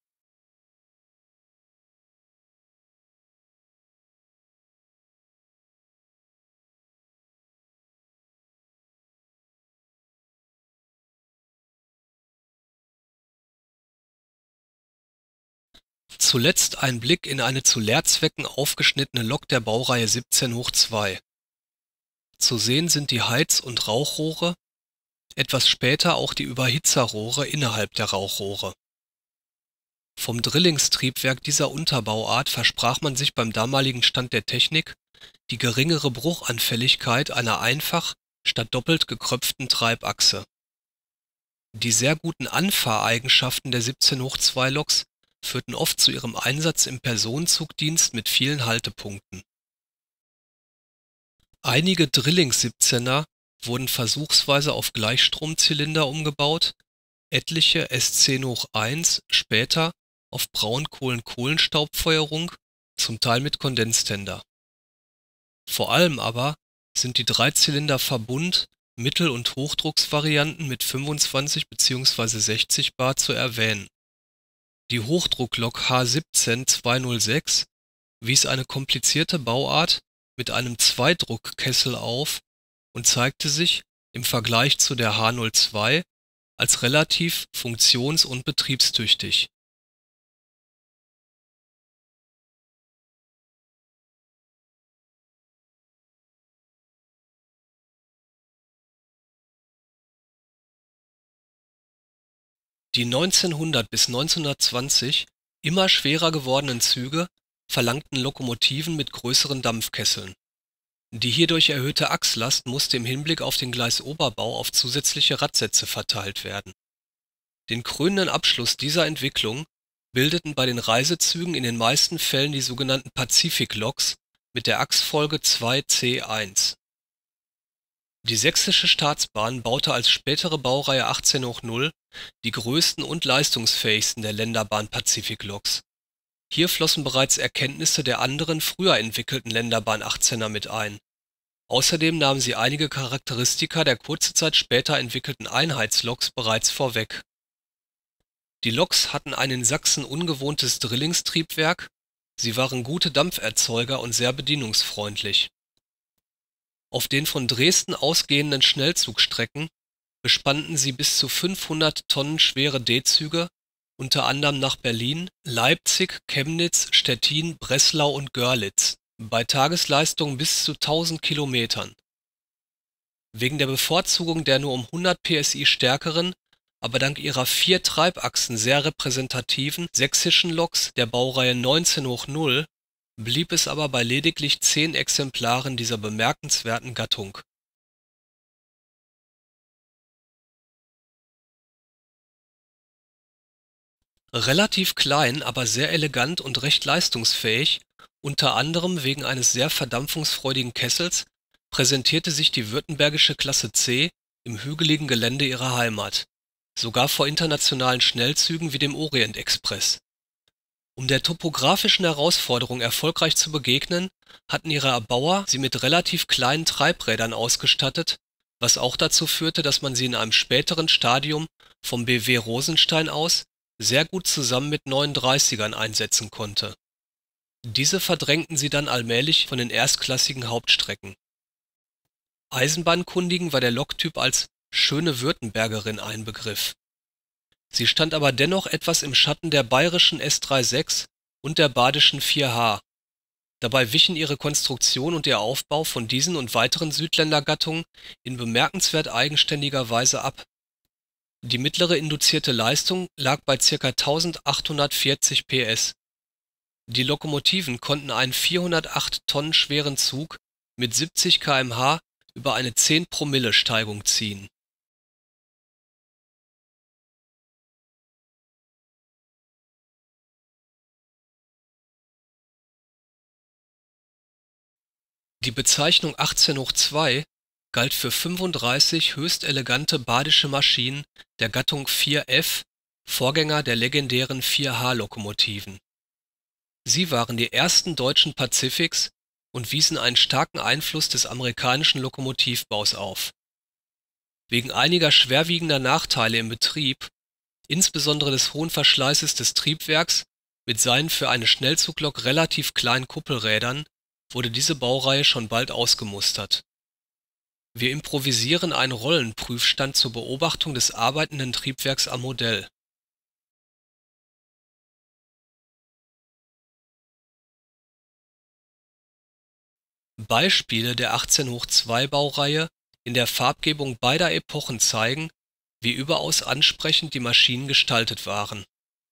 Zuletzt ein Blick in eine zu Lehrzwecken aufgeschnittene Lok der Baureihe 17/2. Zu sehen sind die Heiz- und Rauchrohre, etwas später auch die Überhitzerrohre innerhalb der Rauchrohre. Vom Drillingstriebwerk dieser Unterbauart versprach man sich beim damaligen Stand der Technik die geringere Bruchanfälligkeit einer einfach statt doppelt gekröpften Treibachse. Die sehr guten Anfahreigenschaften der 17/2 Loks führten oft zu ihrem Einsatz im Personenzugdienst mit vielen Haltepunkten. Einige Drilling-17er wurden versuchsweise auf Gleichstromzylinder umgebaut, etliche S10-1 später auf Braunkohlen-Kohlenstaubfeuerung, zum Teil mit Kondenstender. Vor allem aber sind die Dreizylinder-Verbund-, Mittel- und Hochdrucksvarianten mit 25 bzw. 60 bar zu erwähnen. Die Hochdrucklok H17-206 wies eine komplizierte Bauart mit einem Zweidruckkessel auf und zeigte sich im Vergleich zu der H02 als relativ funktions- und betriebstüchtig. Die 1900 bis 1920 immer schwerer gewordenen Züge verlangten Lokomotiven mit größeren Dampfkesseln. Die hierdurch erhöhte Achslast musste im Hinblick auf den Gleisoberbau auf zusätzliche Radsätze verteilt werden. Den krönenden Abschluss dieser Entwicklung bildeten bei den Reisezügen in den meisten Fällen die sogenannten Pazifikloks mit der Achsfolge 2C1. Die Sächsische Staatsbahn baute als spätere Baureihe 18/0 die größten und leistungsfähigsten der Länderbahn-Pazifikloks. Hier flossen bereits Erkenntnisse der anderen früher entwickelten Länderbahn-18er mit ein. Außerdem nahmen sie einige Charakteristika der kurze Zeit später entwickelten Einheitsloks bereits vorweg. Die Loks hatten ein in Sachsen ungewohntes Drillingstriebwerk, sie waren gute Dampferzeuger und sehr bedienungsfreundlich. Auf den von Dresden ausgehenden Schnellzugstrecken bespannten sie bis zu 500 Tonnen schwere D-Züge, unter anderem nach Berlin, Leipzig, Chemnitz, Stettin, Breslau und Görlitz, bei Tagesleistungen bis zu 1000 Kilometern. Wegen der Bevorzugung der nur um 100 PSI stärkeren, aber dank ihrer 4 Treibachsen sehr repräsentativen sächsischen Loks der Baureihe 19/0 blieb es aber bei lediglich 10 Exemplaren dieser bemerkenswerten Gattung. Relativ klein, aber sehr elegant und recht leistungsfähig, unter anderem wegen eines sehr verdampfungsfreudigen Kessels, präsentierte sich die württembergische Klasse C im hügeligen Gelände ihrer Heimat, sogar vor internationalen Schnellzügen wie dem Orient-Express. Um der topografischen Herausforderung erfolgreich zu begegnen, hatten ihre Erbauer sie mit relativ kleinen Treibrädern ausgestattet, was auch dazu führte, dass man sie in einem späteren Stadium vom BW Rosenstein aus sehr gut zusammen mit 39ern einsetzen konnte. Diese verdrängten sie dann allmählich von den erstklassigen Hauptstrecken. Eisenbahnkundigen war der Loktyp als „schöne Württembergerin" ein Begriff. Sie stand aber dennoch etwas im Schatten der bayerischen S36 und der badischen 4H. Dabei wichen ihre Konstruktion und ihr Aufbau von diesen und weiteren Südländergattungen in bemerkenswert eigenständiger Weise ab. Die mittlere induzierte Leistung lag bei ca. 1840 PS. Die Lokomotiven konnten einen 408 Tonnen schweren Zug mit 70 km/h über eine 10-Promille-Steigung ziehen. Die Bezeichnung 1802 galt für 35 höchst elegante badische Maschinen der Gattung 4F, Vorgänger der legendären 4H-Lokomotiven. Sie waren die ersten deutschen Pazifiks und wiesen einen starken Einfluss des amerikanischen Lokomotivbaus auf. Wegen einiger schwerwiegender Nachteile im Betrieb, insbesondere des hohen Verschleißes des Triebwerks mit seinen für eine Schnellzuglok relativ kleinen Kuppelrädern, wurde diese Baureihe schon bald ausgemustert. Wir improvisieren einen Rollenprüfstand zur Beobachtung des arbeitenden Triebwerks am Modell. Beispiele der 1802-Baureihe in der Farbgebung beider Epochen zeigen, wie überaus ansprechend die Maschinen gestaltet waren.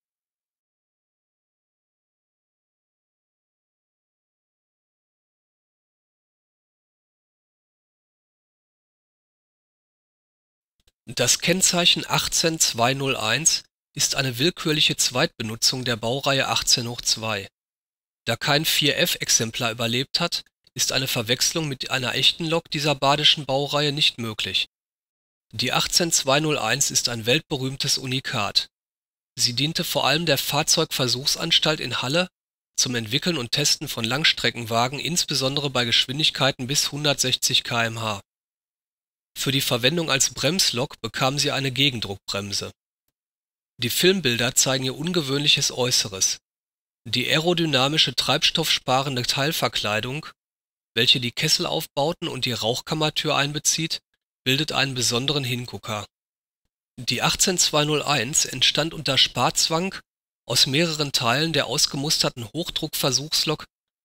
Das Kennzeichen 18201 ist eine willkürliche Zweitbenutzung der Baureihe 1802. Da kein 4F-Exemplar überlebt hat, ist eine Verwechslung mit einer echten Lok dieser badischen Baureihe nicht möglich. Die 18201 ist ein weltberühmtes Unikat. Sie diente vor allem der Fahrzeugversuchsanstalt in Halle zum Entwickeln und Testen von Langstreckenwagen, insbesondere bei Geschwindigkeiten bis 160 km/h. Für die Verwendung als Bremslok bekam sie eine Gegendruckbremse. Die Filmbilder zeigen ihr ungewöhnliches Äußeres. Die aerodynamische treibstoffsparende Teilverkleidung, welche die Kesselaufbauten und die Rauchkammertür einbezieht, bildet einen besonderen Hingucker. Die 18201 entstand unter Sparzwang aus mehreren Teilen der ausgemusterten Hochdruckversuchslok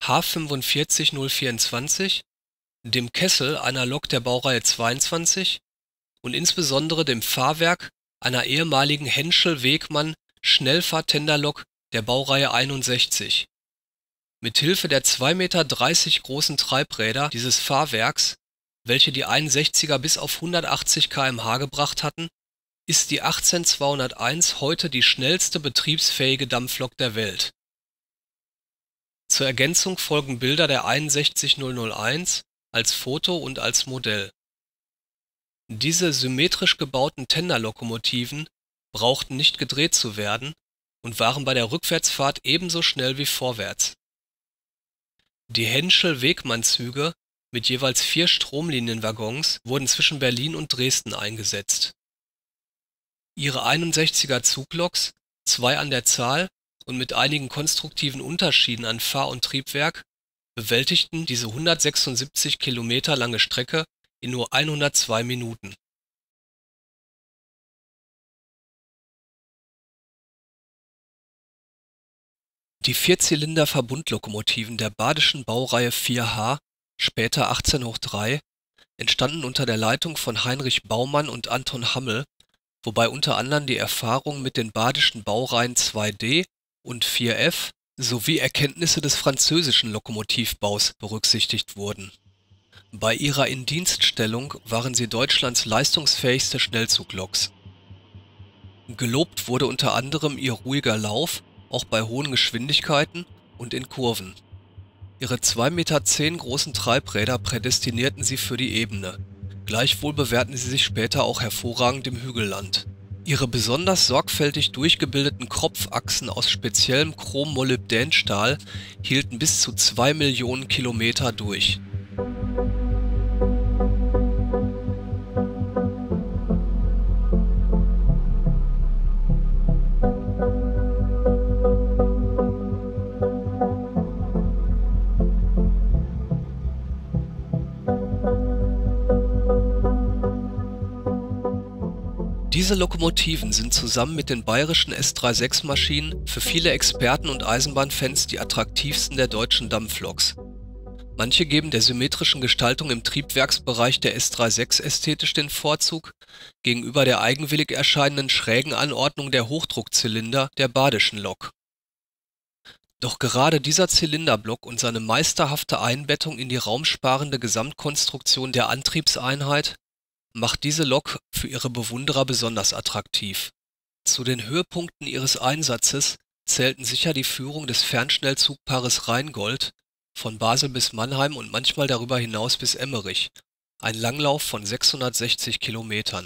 H45024, dem Kessel einer Lok der Baureihe 22 und insbesondere dem Fahrwerk einer ehemaligen Henschel-Wegmann-Schnellfahrtenderlok der Baureihe 61. Mit Hilfe der 2,30 Meter großen Treibräder dieses Fahrwerks, welche die 61er bis auf 180 km/h gebracht hatten, ist die 18201 heute die schnellste betriebsfähige Dampflok der Welt. Zur Ergänzung folgen Bilder der 61001 als Foto und als Modell. Diese symmetrisch gebauten Tenderlokomotiven brauchten nicht gedreht zu werden und waren bei der Rückwärtsfahrt ebenso schnell wie vorwärts. Die Henschel-Wegmann-Züge mit jeweils 4 Stromlinienwaggons wurden zwischen Berlin und Dresden eingesetzt. Ihre 61er Zugloks, 2 an der Zahl und mit einigen konstruktiven Unterschieden an Fahr- und Triebwerk, bewältigten diese 176 Kilometer lange Strecke in nur 102 Minuten. Die Vierzylinder-Verbundlokomotiven der badischen Baureihe 4H, später 1803, entstanden unter der Leitung von Heinrich Baumann und Anton Hammel, wobei unter anderem die Erfahrungen mit den badischen Baureihen 2D und 4F sowie Erkenntnisse des französischen Lokomotivbaus berücksichtigt wurden. Bei ihrer Indienststellung waren sie Deutschlands leistungsfähigste Schnellzugloks. Gelobt wurde unter anderem ihr ruhiger Lauf, auch bei hohen Geschwindigkeiten und in Kurven. Ihre 2,10 Meter großen Treibräder prädestinierten sie für die Ebene. Gleichwohl bewährten sie sich später auch hervorragend im Hügelland. Ihre besonders sorgfältig durchgebildeten Kropfachsen aus speziellem Chrom-Molybdänstahl hielten bis zu 2 Millionen Kilometer durch. Diese Lokomotiven sind zusammen mit den bayerischen S36-Maschinen für viele Experten und Eisenbahnfans die attraktivsten der deutschen Dampfloks. Manche geben der symmetrischen Gestaltung im Triebwerksbereich der S36 ästhetisch den Vorzug gegenüber der eigenwillig erscheinenden schrägen Anordnung der Hochdruckzylinder der badischen Lok. Doch gerade dieser Zylinderblock und seine meisterhafte Einbettung in die raumsparende Gesamtkonstruktion der Antriebseinheit macht diese Lok für ihre Bewunderer besonders attraktiv. Zu den Höhepunkten ihres Einsatzes zählten sicher die Führung des Fernschnellzugpaares Rheingold von Basel bis Mannheim und manchmal darüber hinaus bis Emmerich, ein Langlauf von 660 Kilometern.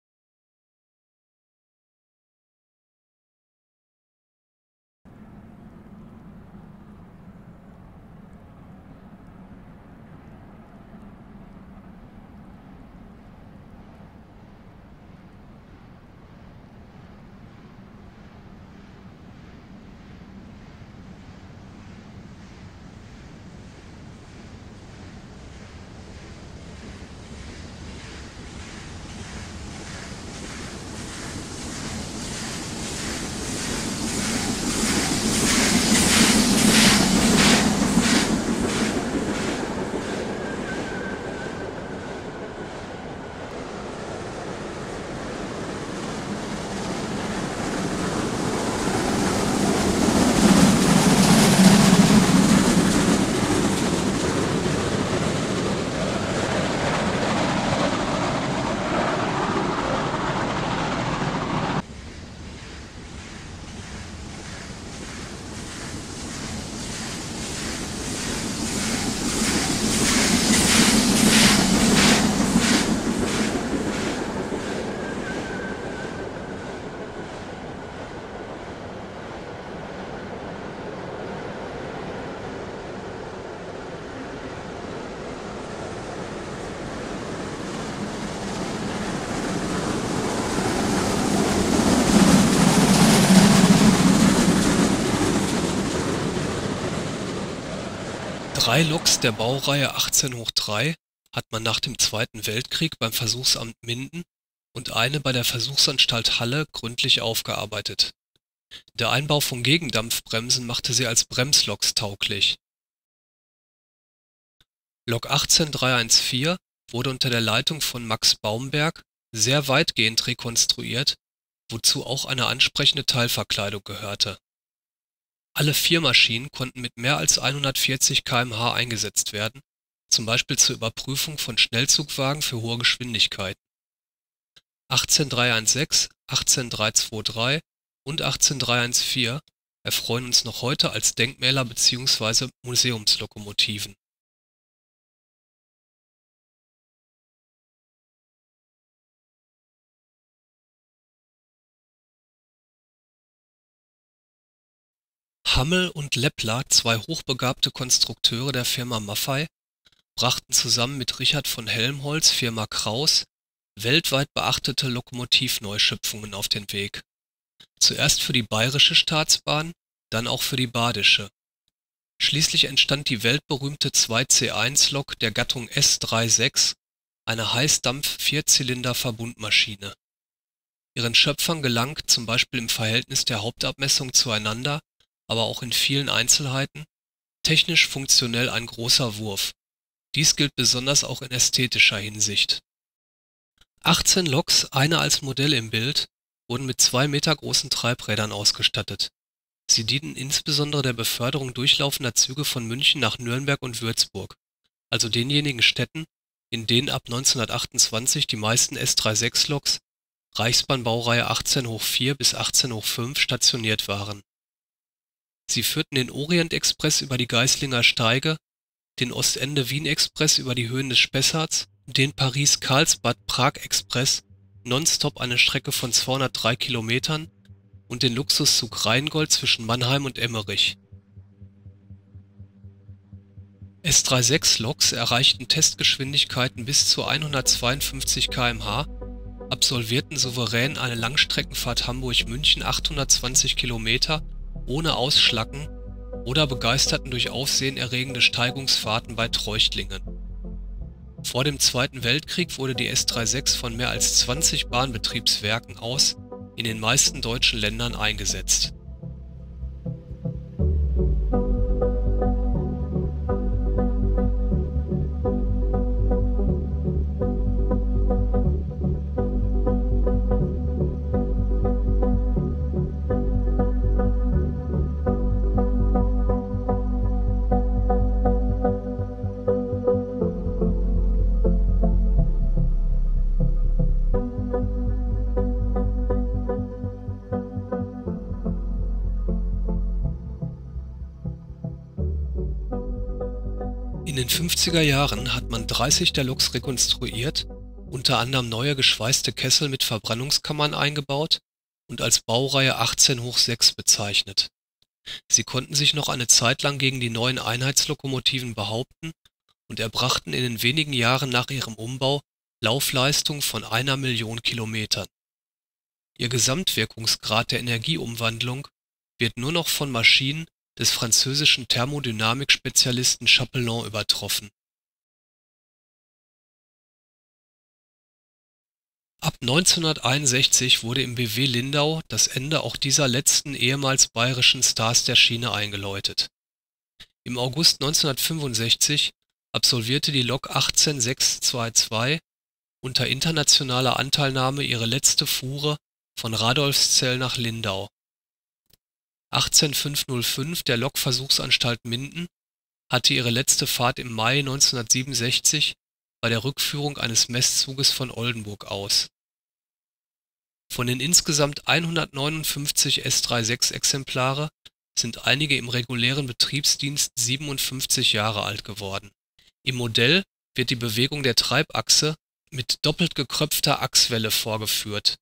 Drei Loks der Baureihe 18/3 hat man nach dem Zweiten Weltkrieg beim Versuchsamt Minden und eine bei der Versuchsanstalt Halle gründlich aufgearbeitet. Der Einbau von Gegendampfbremsen machte sie als Bremsloks tauglich. Lok 18314 wurde unter der Leitung von Max Baumberg sehr weitgehend rekonstruiert, wozu auch eine ansprechende Teilverkleidung gehörte. Alle 4 Maschinen konnten mit mehr als 140 km/h eingesetzt werden, zum Beispiel zur Überprüfung von Schnellzugwagen für hohe Geschwindigkeiten. 18316, 18323 und 18314 erfreuen uns noch heute als Denkmäler bzw. Museumslokomotiven. Hammel und Leppler, zwei hochbegabte Konstrukteure der Firma Maffei, brachten zusammen mit Richard von Helmholtz, Firma Krauss, weltweit beachtete Lokomotivneuschöpfungen auf den Weg. Zuerst für die Bayerische Staatsbahn, dann auch für die Badische. Schließlich entstand die weltberühmte 2C1-Lok der Gattung S36, eine Heißdampf-Vierzylinder-Verbundmaschine. Ihren Schöpfern gelang, zum Beispiel im Verhältnis der Hauptabmessung zueinander, aber auch in vielen Einzelheiten, technisch funktionell ein großer Wurf. Dies gilt besonders auch in ästhetischer Hinsicht. 18 Loks, eine als Modell im Bild, wurden mit 2 Meter großen Treibrädern ausgestattet. Sie dienten insbesondere der Beförderung durchlaufender Züge von München nach Nürnberg und Würzburg, also denjenigen Städten, in denen ab 1928 die meisten S36-Loks Reichsbahnbaureihe 18/4 bis 18/5 stationiert waren. Sie führten den Orient-Express über die Geislinger Steige, den Ostende-Wien-Express über die Höhen des Spessarts, den Paris-Karlsbad-Prag-Express nonstop eine Strecke von 203 Kilometern und den Luxuszug Rheingold zwischen Mannheim und Emmerich. S36-Loks erreichten Testgeschwindigkeiten bis zu 152 km/h, absolvierten souverän eine Langstreckenfahrt Hamburg-München 820 Kilometer ohne Ausschlacken oder begeisterten durch aufsehenerregende Steigungsfahrten bei Treuchtlingen. Vor dem Zweiten Weltkrieg wurde die S36 von mehr als 20 Bahnbetriebswerken aus in den meisten deutschen Ländern eingesetzt. In den 50er Jahren hat man 30 der Loks rekonstruiert, unter anderem neue geschweißte Kessel mit Verbrennungskammern eingebaut und als Baureihe 18/6 bezeichnet. Sie konnten sich noch eine Zeit lang gegen die neuen Einheitslokomotiven behaupten und erbrachten in den wenigen Jahren nach ihrem Umbau Laufleistungen von 1 Million Kilometern. Ihr Gesamtwirkungsgrad der Energieumwandlung wird nur noch von Maschinen des französischen Thermodynamik-Spezialisten Chapelon übertroffen. Ab 1961 wurde im Bw Lindau das Ende auch dieser letzten ehemals bayerischen Stars der Schiene eingeläutet. Im August 1965 absolvierte die Lok 18622 unter internationaler Anteilnahme ihre letzte Fuhre von Radolfzell nach Lindau. 18505 der Lokversuchsanstalt Minden hatte ihre letzte Fahrt im Mai 1967 bei der Rückführung eines Messzuges von Oldenburg aus. Von den insgesamt 159 S36-Exemplare sind einige im regulären Betriebsdienst 57 Jahre alt geworden. Im Modell wird die Bewegung der Treibachse mit doppelt gekröpfter Achswelle vorgeführt.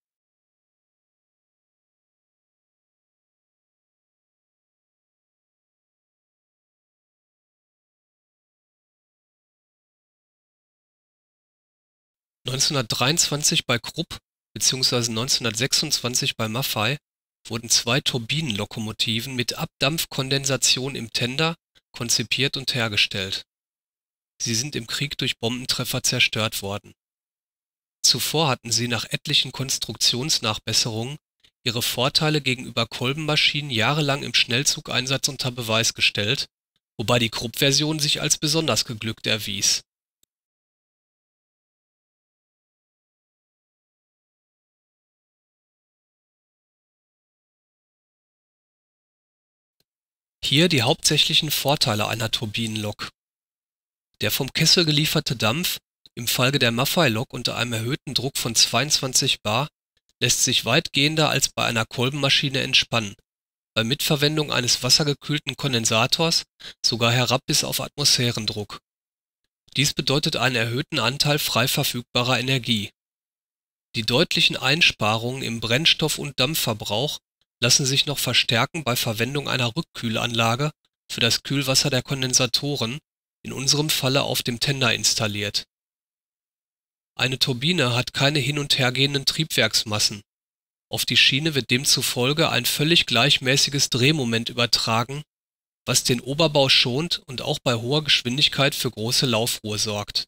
(1923 bei Krupp bzw. 1926 bei Maffei) wurden 2 Turbinenlokomotiven mit Abdampfkondensation im Tender konzipiert und hergestellt. Sie sind im Krieg durch Bombentreffer zerstört worden. Zuvor hatten sie nach etlichen Konstruktionsnachbesserungen ihre Vorteile gegenüber Kolbenmaschinen jahrelang im Schnellzugeinsatz unter Beweis gestellt, wobei die Krupp-Version sich als besonders geglückt erwies. Hier die hauptsächlichen Vorteile einer Turbinenlok: Der vom Kessel gelieferte Dampf im Folge der Maffei-Lok unter einem erhöhten Druck von 22 bar lässt sich weitgehender als bei einer Kolbenmaschine entspannen, bei Mitverwendung eines wassergekühlten Kondensators sogar herab bis auf Atmosphärendruck. Dies bedeutet einen erhöhten Anteil frei verfügbarer Energie. Die deutlichen Einsparungen im Brennstoff und Dampfverbrauch lassen sich noch verstärken bei Verwendung einer Rückkühlanlage für das Kühlwasser der Kondensatoren, in unserem Falle auf dem Tender installiert. Eine Turbine hat keine hin und hergehenden Triebwerksmassen. Auf die Schiene wird demzufolge ein völlig gleichmäßiges Drehmoment übertragen, was den Oberbau schont und auch bei hoher Geschwindigkeit für große Laufruhe sorgt.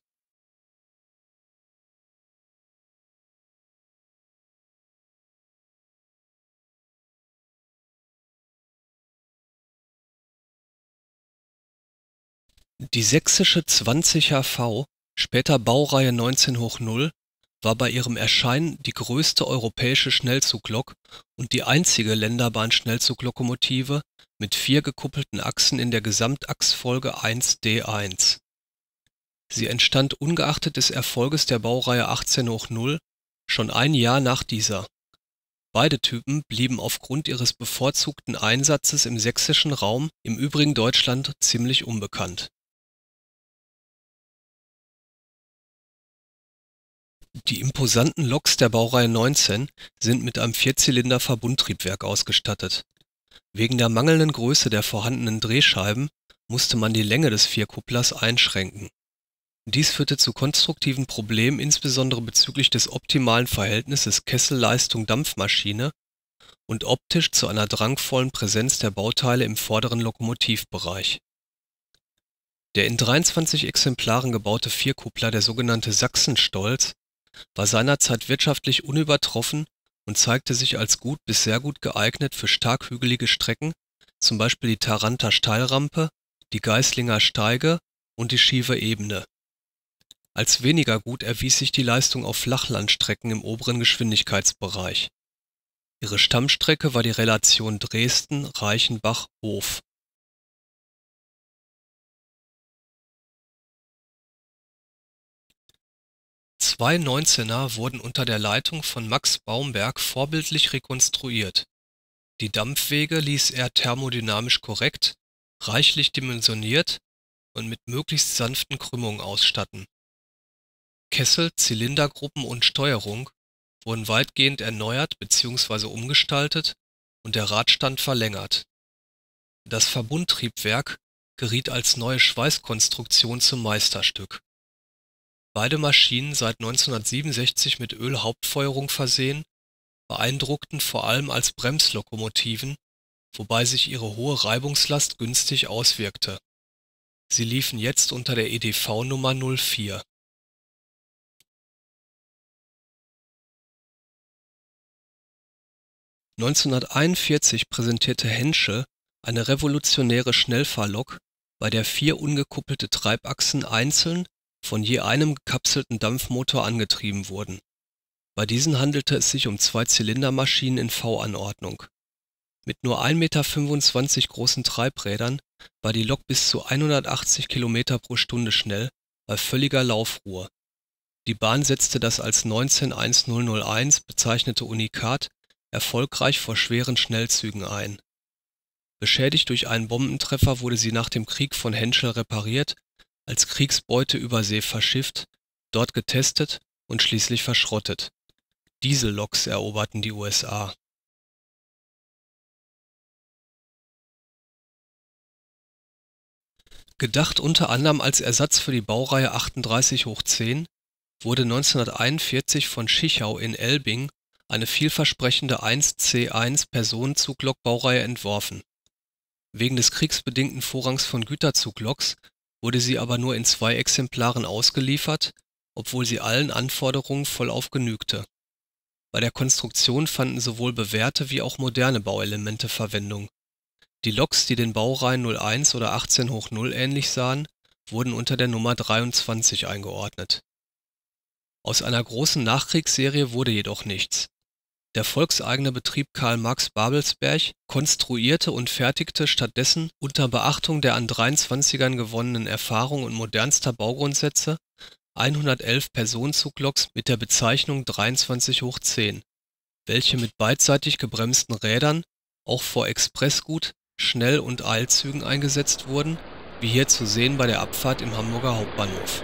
Die sächsische 20er V, später Baureihe 19/0, war bei ihrem Erscheinen die größte europäische Schnellzuglok und die einzige Länderbahn-Schnellzuglokomotive mit 4 gekuppelten Achsen in der Gesamtachsfolge 1D1. Sie entstand ungeachtet des Erfolges der Baureihe 18/0 schon ein Jahr nach dieser. Beide Typen blieben aufgrund ihres bevorzugten Einsatzes im sächsischen Raum im übrigen Deutschland ziemlich unbekannt. Die imposanten Loks der Baureihe 19 sind mit einem Vierzylinder-Verbundtriebwerk ausgestattet. Wegen der mangelnden Größe der vorhandenen Drehscheiben musste man die Länge des Vierkupplers einschränken. Dies führte zu konstruktiven Problemen, insbesondere bezüglich des optimalen Verhältnisses Kessel-Leistung-Dampfmaschine und optisch zu einer drangvollen Präsenz der Bauteile im vorderen Lokomotivbereich. Der in 23 Exemplaren gebaute Vierkuppler, der sogenannte Sachsenstolz, war seinerzeit wirtschaftlich unübertroffen und zeigte sich als gut bis sehr gut geeignet für stark hügelige Strecken, zum Beispiel die Tharanter Steilrampe, die Geislinger Steige und die Schiefe Ebene. Als weniger gut erwies sich die Leistung auf Flachlandstrecken im oberen Geschwindigkeitsbereich. Ihre Stammstrecke war die Relation Dresden-Reichenbach-Hof. Zwei 19er wurden unter der Leitung von Max Baumberg vorbildlich rekonstruiert. Die Dampfwege ließ er thermodynamisch korrekt, reichlich dimensioniert und mit möglichst sanften Krümmungen ausstatten. Kessel, Zylindergruppen und Steuerung wurden weitgehend erneuert bzw. umgestaltet und der Radstand verlängert. Das Verbundtriebwerk geriet als neue Schweißkonstruktion zum Meisterstück. Beide Maschinen, seit 1967 mit Ölhauptfeuerung versehen, beeindruckten vor allem als Bremslokomotiven, wobei sich ihre hohe Reibungslast günstig auswirkte. Sie liefen jetzt unter der EDV-Nummer 04. (1941) präsentierte Henschel eine revolutionäre Schnellfahrlok, bei der 4 ungekuppelte Treibachsen einzeln von je einem gekapselten Dampfmotor angetrieben wurden. Bei diesen handelte es sich um 2-Zylindermaschinen in V-Anordnung. Mit nur 1,25 Meter großen Treibrädern war die Lok bis zu 180 km pro Stunde schnell bei völliger Laufruhe. Die Bahn setzte das als 191001 bezeichnete Unikat erfolgreich vor schweren Schnellzügen ein. Beschädigt durch einen Bombentreffer wurde sie nach dem Krieg von Henschel repariert, als Kriegsbeute über See verschifft, dort getestet und schließlich verschrottet. Dieselloks eroberten die USA. Gedacht unter anderem als Ersatz für die Baureihe 38/10 wurde 1941 von Schichau in Elbing eine vielversprechende 1C1 Personenzuglok-Baureihe entworfen. Wegen des kriegsbedingten Vorrangs von Güterzugloks wurde sie aber nur in 2 Exemplaren ausgeliefert, obwohl sie allen Anforderungen vollauf genügte. Bei der Konstruktion fanden sowohl bewährte wie auch moderne Bauelemente Verwendung. Die Loks, die den Baureihen 01 oder 18/0 ähnlich sahen, wurden unter der Nummer 23 eingeordnet. Aus einer großen Nachkriegsserie wurde jedoch nichts. Der volkseigene Betrieb Karl Marx Babelsberg konstruierte und fertigte stattdessen unter Beachtung der an 23ern gewonnenen Erfahrung und modernster Baugrundsätze 111 Personenzugloks mit der Bezeichnung 23/10, welche mit beidseitig gebremsten Rädern auch vor Expressgut, Schnell- und Eilzügen eingesetzt wurden, wie hier zu sehen bei der Abfahrt im Hamburger Hauptbahnhof.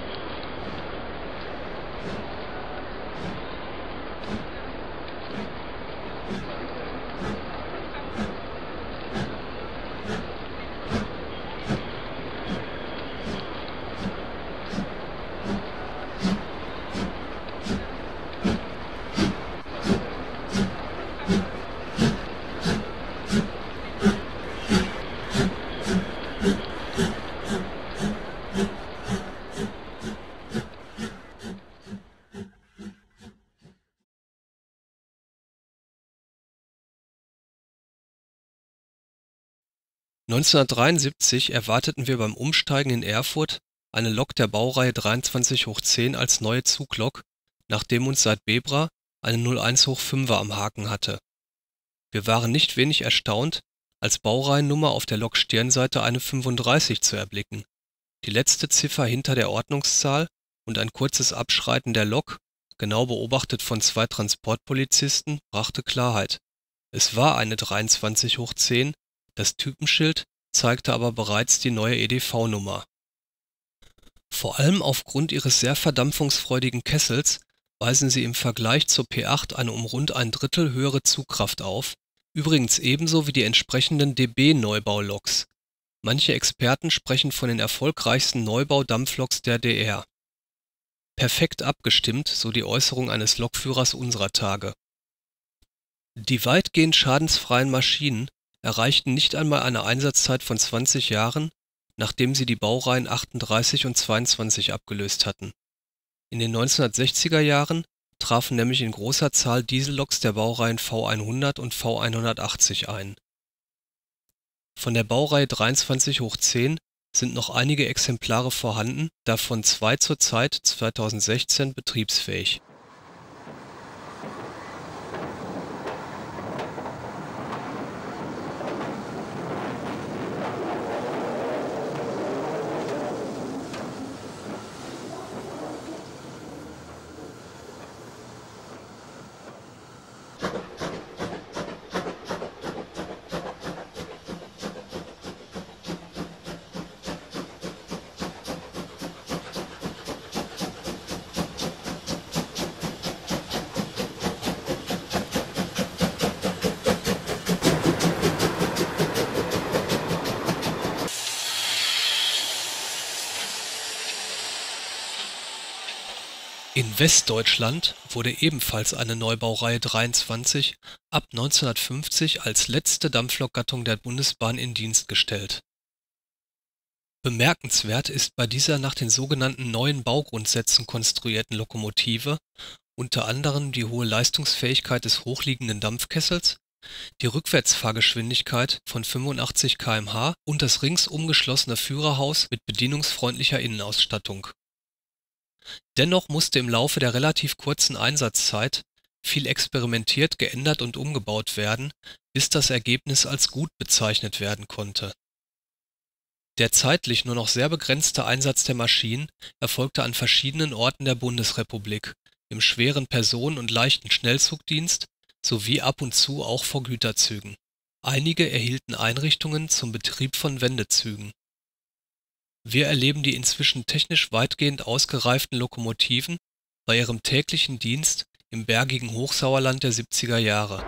(1973) erwarteten wir beim Umsteigen in Erfurt eine Lok der Baureihe 23/10 als neue Zuglok, nachdem uns seit Bebra eine 01/5er am Haken hatte. Wir waren nicht wenig erstaunt, als Baureihennummer auf der Lokstirnseite eine 35 zu erblicken. Die letzte Ziffer hinter der Ordnungszahl und ein kurzes Abschreiten der Lok, genau beobachtet von 2 Transportpolizisten, brachte Klarheit. Es war eine 23/10, das Typenschild zeigte aber bereits die neue EDV-Nummer. Vor allem aufgrund ihres sehr verdampfungsfreudigen Kessels weisen sie im Vergleich zur P8 eine um rund ein Drittel höhere Zugkraft auf, übrigens ebenso wie die entsprechenden DB-Neubauloks. Manche Experten sprechen von den erfolgreichsten Neubau-Dampfloks der DR. Perfekt abgestimmt, so die Äußerung eines Lokführers unserer Tage. Die weitgehend schadensfreien Maschinen erreichten nicht einmal eine Einsatzzeit von 20 Jahren, nachdem sie die Baureihen 38 und 22 abgelöst hatten. In den 1960er Jahren trafen nämlich in großer Zahl Dieselloks der Baureihen V100 und V180 ein. Von der Baureihe 23/10 sind noch einige Exemplare vorhanden, davon 2 zurzeit 2016 betriebsfähig. In Westdeutschland wurde ebenfalls eine Neubaureihe 23 ab 1950 als letzte Dampflokgattung der Bundesbahn in Dienst gestellt. Bemerkenswert ist bei dieser nach den sogenannten neuen Baugrundsätzen konstruierten Lokomotive unter anderem die hohe Leistungsfähigkeit des hochliegenden Dampfkessels, die Rückwärtsfahrgeschwindigkeit von 85 km/h und das ringsum geschlossene Führerhaus mit bedienungsfreundlicher Innenausstattung. Dennoch musste im Laufe der relativ kurzen Einsatzzeit viel experimentiert, geändert und umgebaut werden, bis das Ergebnis als gut bezeichnet werden konnte. Der zeitlich nur noch sehr begrenzte Einsatz der Maschinen erfolgte an verschiedenen Orten der Bundesrepublik, im schweren Personen- und leichten Schnellzugdienst sowie ab und zu auch vor Güterzügen. Einige erhielten Einrichtungen zum Betrieb von Wendezügen. Wir erleben die inzwischen technisch weitgehend ausgereiften Lokomotiven bei ihrem täglichen Dienst im bergigen Hochsauerland der 70er Jahre.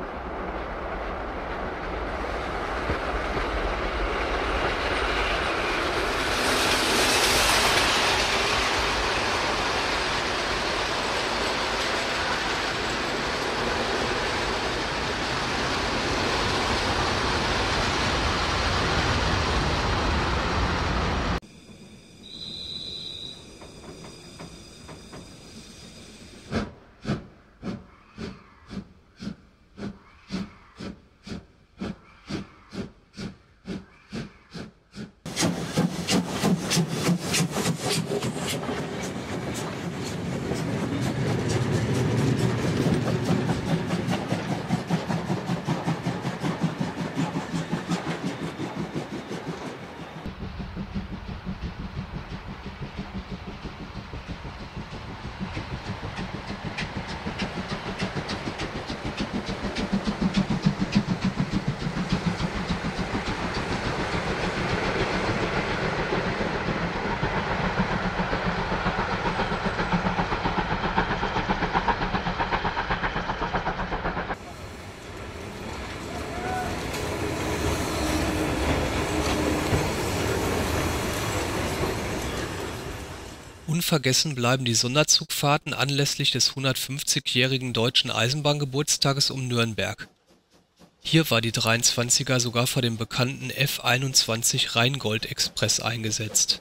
Unvergessen bleiben die Sonderzugfahrten anlässlich des 150-jährigen Deutschen Eisenbahngeburtstages um Nürnberg. Hier war die 23er sogar vor dem bekannten F 21 Rheingold-Express eingesetzt.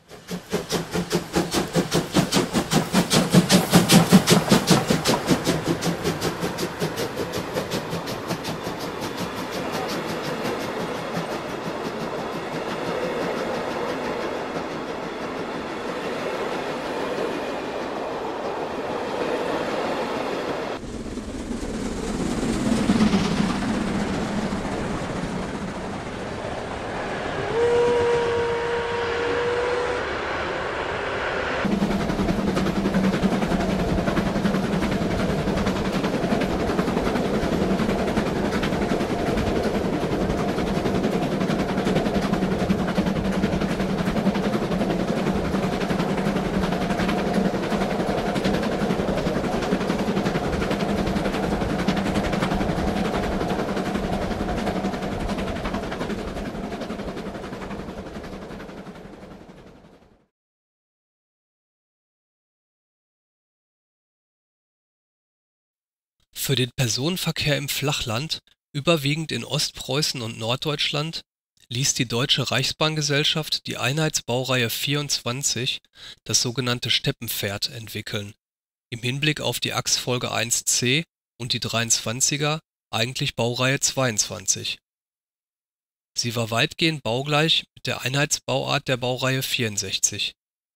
Für den Personenverkehr im Flachland, überwiegend in Ostpreußen und Norddeutschland, ließ die Deutsche Reichsbahngesellschaft die Einheitsbaureihe 24, das sogenannte Steppenpferd, entwickeln, im Hinblick auf die Achsfolge 1C und die 23er, eigentlich Baureihe 22. Sie war weitgehend baugleich mit der Einheitsbauart der Baureihe 64.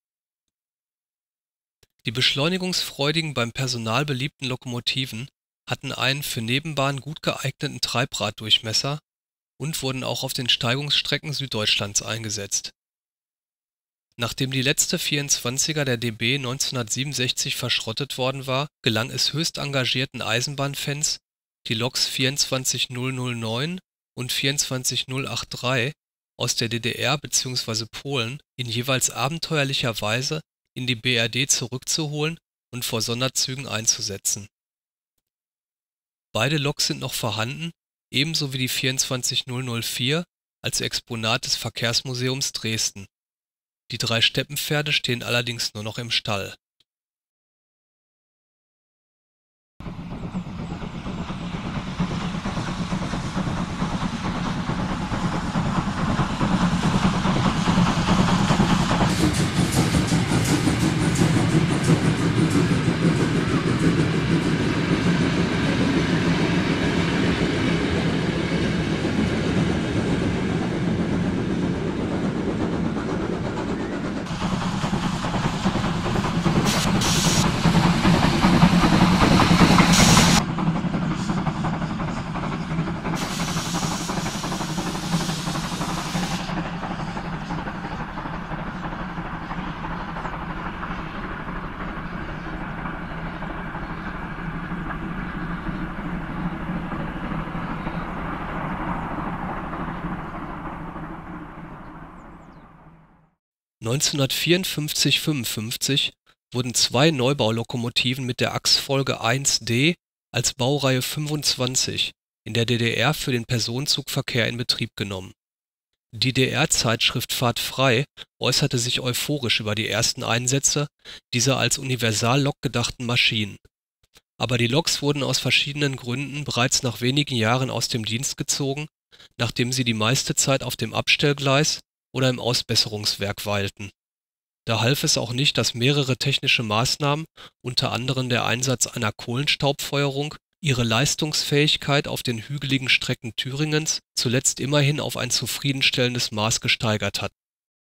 Die beschleunigungsfreudigen, beim Personal beliebten Lokomotiven hatten einen für Nebenbahnen gut geeigneten Treibraddurchmesser und wurden auch auf den Steigungsstrecken Süddeutschlands eingesetzt. Nachdem die letzte 24er der DB 1967 verschrottet worden war, gelang es höchst engagierten Eisenbahnfans, die Loks 24009 und 24083 aus der DDR bzw. Polen in jeweils abenteuerlicher Weise in die BRD zurückzuholen und vor Sonderzügen einzusetzen. Beide Loks sind noch vorhanden, ebenso wie die 24004 als Exponat des Verkehrsmuseums Dresden. Die 3 Steppenpferde stehen allerdings nur noch im Stall 1954 / 55 wurden zwei Neubaulokomotiven mit der Achsfolge 1D als Baureihe 25 in der DDR für den Personenzugverkehr in Betrieb genommen. Die DR-Zeitschrift Fahrtfrei äußerte sich euphorisch über die ersten Einsätze dieser als Universallok gedachten Maschinen. Aber die Loks wurden aus verschiedenen Gründen bereits nach wenigen Jahren aus dem Dienst gezogen, nachdem sie die meiste Zeit auf dem Abstellgleis oder im Ausbesserungswerk weilten. Da half es auch nicht, dass mehrere technische Maßnahmen, unter anderem der Einsatz einer Kohlenstaubfeuerung, ihre Leistungsfähigkeit auf den hügeligen Strecken Thüringens zuletzt immerhin auf ein zufriedenstellendes Maß gesteigert hatten.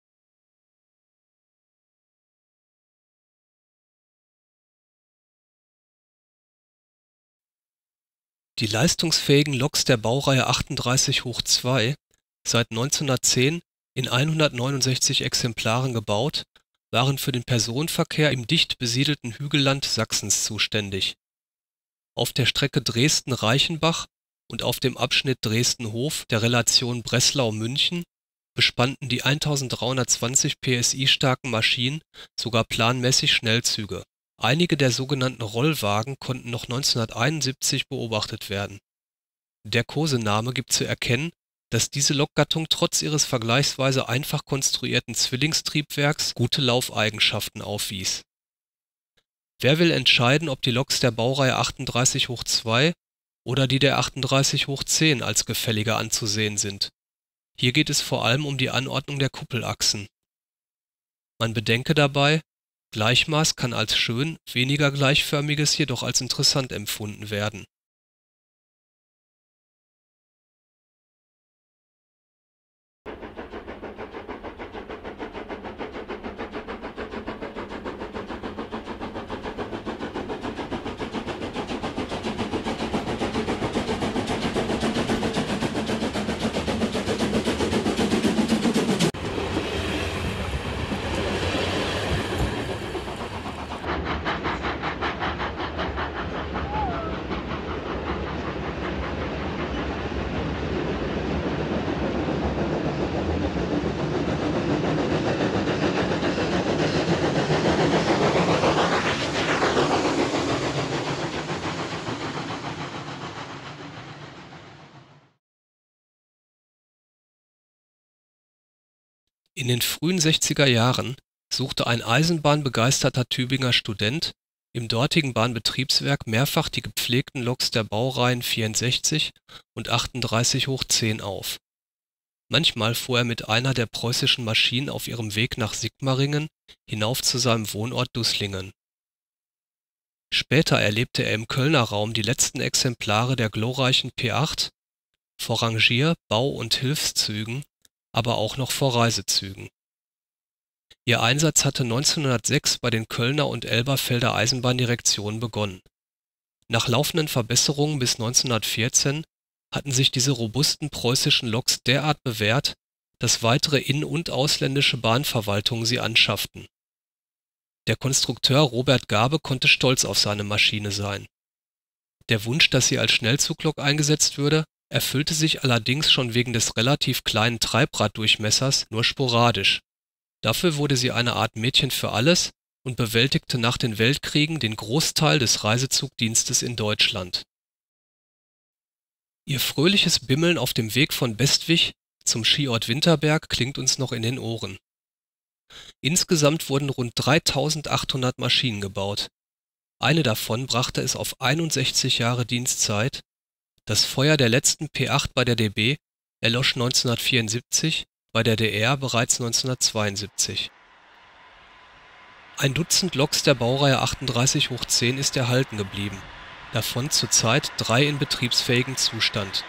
Die leistungsfähigen Loks der Baureihe 38/2, seit 1910 in 169 Exemplaren gebaut, waren für den Personenverkehr im dicht besiedelten Hügelland Sachsens zuständig. Auf der Strecke Dresden-Reichenbach und auf dem Abschnitt Dresden-Hof der Relation Breslau-München bespannten die 1320 PSI starken Maschinen sogar planmäßig Schnellzüge. Einige der sogenannten Rollwagen konnten noch 1971 beobachtet werden. Der Kosename gibt zu erkennen, dass diese Lokgattung trotz ihres vergleichsweise einfach konstruierten Zwillingstriebwerks gute Laufeigenschaften aufwies. Wer will entscheiden, ob die Loks der Baureihe 38/2 oder die der 38/10 als gefälliger anzusehen sind? Hier geht es vor allem um die Anordnung der Kuppelachsen. Man bedenke dabei, Gleichmaß kann als schön, weniger gleichförmiges jedoch als interessant empfunden werden. In den frühen 60er Jahren suchte ein eisenbahnbegeisterter Tübinger Student im dortigen Bahnbetriebswerk mehrfach die gepflegten Loks der Baureihen 64 und 38/10 auf. Manchmal fuhr er mit einer der preußischen Maschinen auf ihrem Weg nach Sigmaringen hinauf zu seinem Wohnort Dusslingen. Später erlebte er im Kölner Raum die letzten Exemplare der glorreichen P8 vor Rangier-, Bau- und Hilfszügen, aber auch noch vor Reisezügen. Ihr Einsatz hatte 1906 bei den Kölner und Elberfelder Eisenbahndirektionen begonnen. Nach laufenden Verbesserungen bis 1914 hatten sich diese robusten preußischen Loks derart bewährt, dass weitere in- und ausländische Bahnverwaltungen sie anschafften. Der Konstrukteur Robert Garbe konnte stolz auf seine Maschine sein. Der Wunsch, dass sie als Schnellzuglok eingesetzt würde, erfüllte sich allerdings schon wegen des relativ kleinen Treibraddurchmessers nur sporadisch. Dafür wurde sie eine Art Mädchen für alles und bewältigte nach den Weltkriegen den Großteil des Reisezugdienstes in Deutschland. Ihr fröhliches Bimmeln auf dem Weg von Bestwig zum Skiort Winterberg klingt uns noch in den Ohren. Insgesamt wurden rund 3800 Maschinen gebaut. Eine davon brachte es auf 61 Jahre Dienstzeit. Das Feuer der letzten P8 bei der DB erlosch 1974, bei der DR bereits 1972. Ein Dutzend Loks der Baureihe 38/10 ist erhalten geblieben, davon zurzeit 3 in betriebsfähigem Zustand.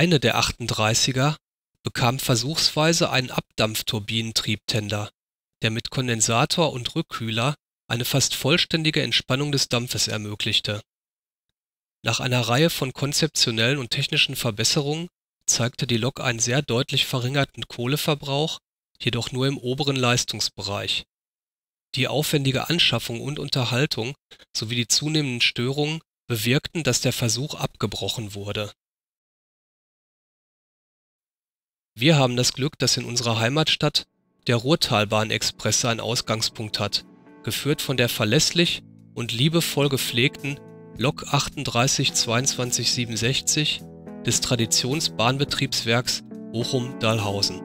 Eine der 38er bekam versuchsweise einen Abdampfturbinentriebtender, der mit Kondensator und Rückkühler eine fast vollständige Entspannung des Dampfes ermöglichte. Nach einer Reihe von konzeptionellen und technischen Verbesserungen zeigte die Lok einen sehr deutlich verringerten Kohleverbrauch, jedoch nur im oberen Leistungsbereich. Die aufwendige Anschaffung und Unterhaltung sowie die zunehmenden Störungen bewirkten, dass der Versuch abgebrochen wurde. Wir haben das Glück, dass in unserer Heimatstadt der Ruhrtalbahn-Express seinen Ausgangspunkt hat, geführt von der verlässlich und liebevoll gepflegten Lok 38 2267 des Traditionsbahnbetriebswerks Bochum-Dahlhausen.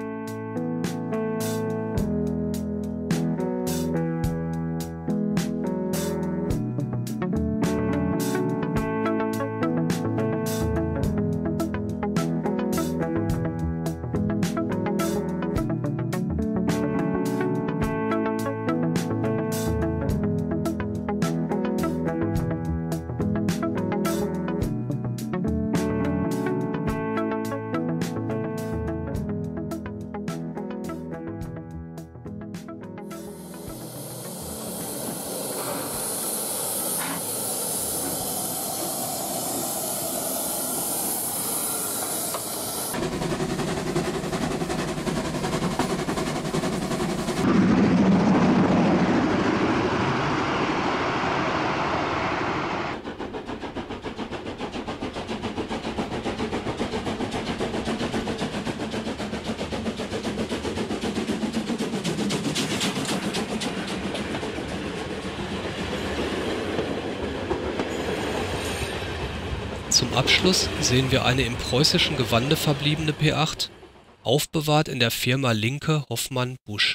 Zum Abschluss sehen wir eine im preußischen Gewande verbliebene P8, aufbewahrt in der Firma Linke Hoffmann Busch.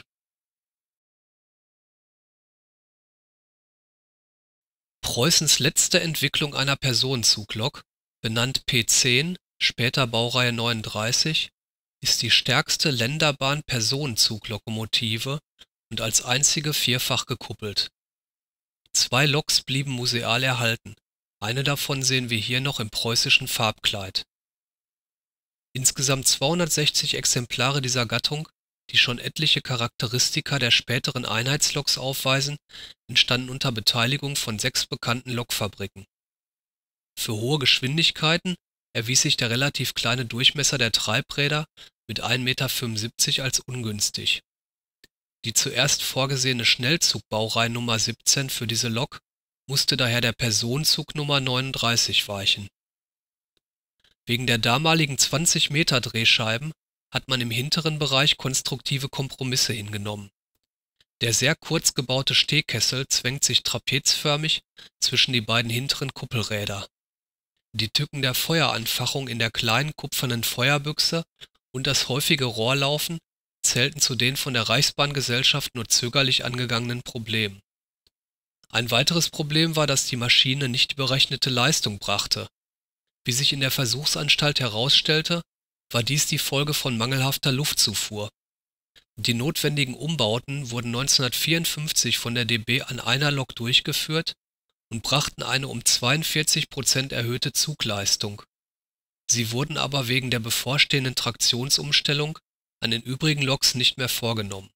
Preußens letzte Entwicklung einer Personenzuglok, benannt P10, später Baureihe 39, ist die stärkste Länderbahn-Personenzuglokomotive und als einzige vierfach gekuppelt. 2 Loks blieben museal erhalten. Eine davon sehen wir hier noch im preußischen Farbkleid. Insgesamt 260 Exemplare dieser Gattung, die schon etliche Charakteristika der späteren Einheitsloks aufweisen, entstanden unter Beteiligung von 6 bekannten Lokfabriken. Für hohe Geschwindigkeiten erwies sich der relativ kleine Durchmesser der Treibräder mit 1,75 Meter als ungünstig. Die zuerst vorgesehene Schnellzugbaureihe Nummer 17 für diese Lok musste daher der Personenzug Nummer 39 weichen. Wegen der damaligen 20 Meter Drehscheiben hat man im hinteren Bereich konstruktive Kompromisse hingenommen. Der sehr kurz gebaute Stehkessel zwängt sich trapezförmig zwischen die beiden hinteren Kuppelräder. Die Tücken der Feueranfachung in der kleinen kupfernen Feuerbüchse und das häufige Rohrlaufen zählten zu den von der Reichsbahngesellschaft nur zögerlich angegangenen Problemen. Ein weiteres Problem war, dass die Maschine nicht die berechnete Leistung brachte. Wie sich in der Versuchsanstalt herausstellte, war dies die Folge von mangelhafter Luftzufuhr. Die notwendigen Umbauten wurden 1954 von der DB an einer Lok durchgeführt und brachten eine um 42% erhöhte Zugleistung. Sie wurden aber wegen der bevorstehenden Traktionsumstellung an den übrigen Loks nicht mehr vorgenommen.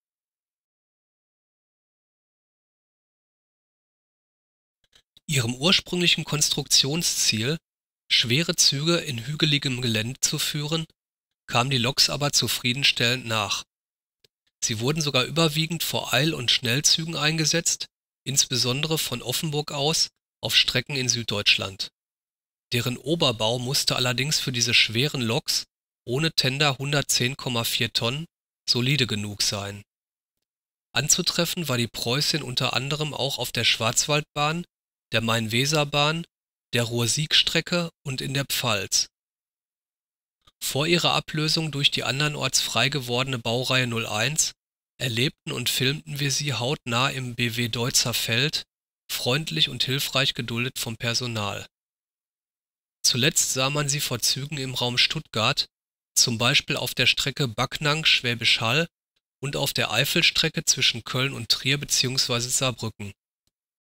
Ihrem ursprünglichen Konstruktionsziel, schwere Züge in hügeligem Gelände zu führen, kamen die Loks aber zufriedenstellend nach. Sie wurden sogar überwiegend vor Eil- und Schnellzügen eingesetzt, insbesondere von Offenburg aus auf Strecken in Süddeutschland. Deren Oberbau musste allerdings für diese schweren Loks ohne Tender 110,4 Tonnen solide genug sein. Anzutreffen war die Preußin unter anderem auch auf der Schwarzwaldbahn, der Main-Weser-Bahn, der Ruhr-Sieg-Strecke und in der Pfalz. Vor ihrer Ablösung durch die andernorts frei gewordene Baureihe 01 erlebten und filmten wir sie hautnah im BW Deutzer Feld, freundlich und hilfreich geduldet vom Personal. Zuletzt sah man sie vor Zügen im Raum Stuttgart, zum Beispiel auf der Strecke Backnang-Schwäbisch Hall und auf der Eifelstrecke zwischen Köln und Trier bzw. Saarbrücken.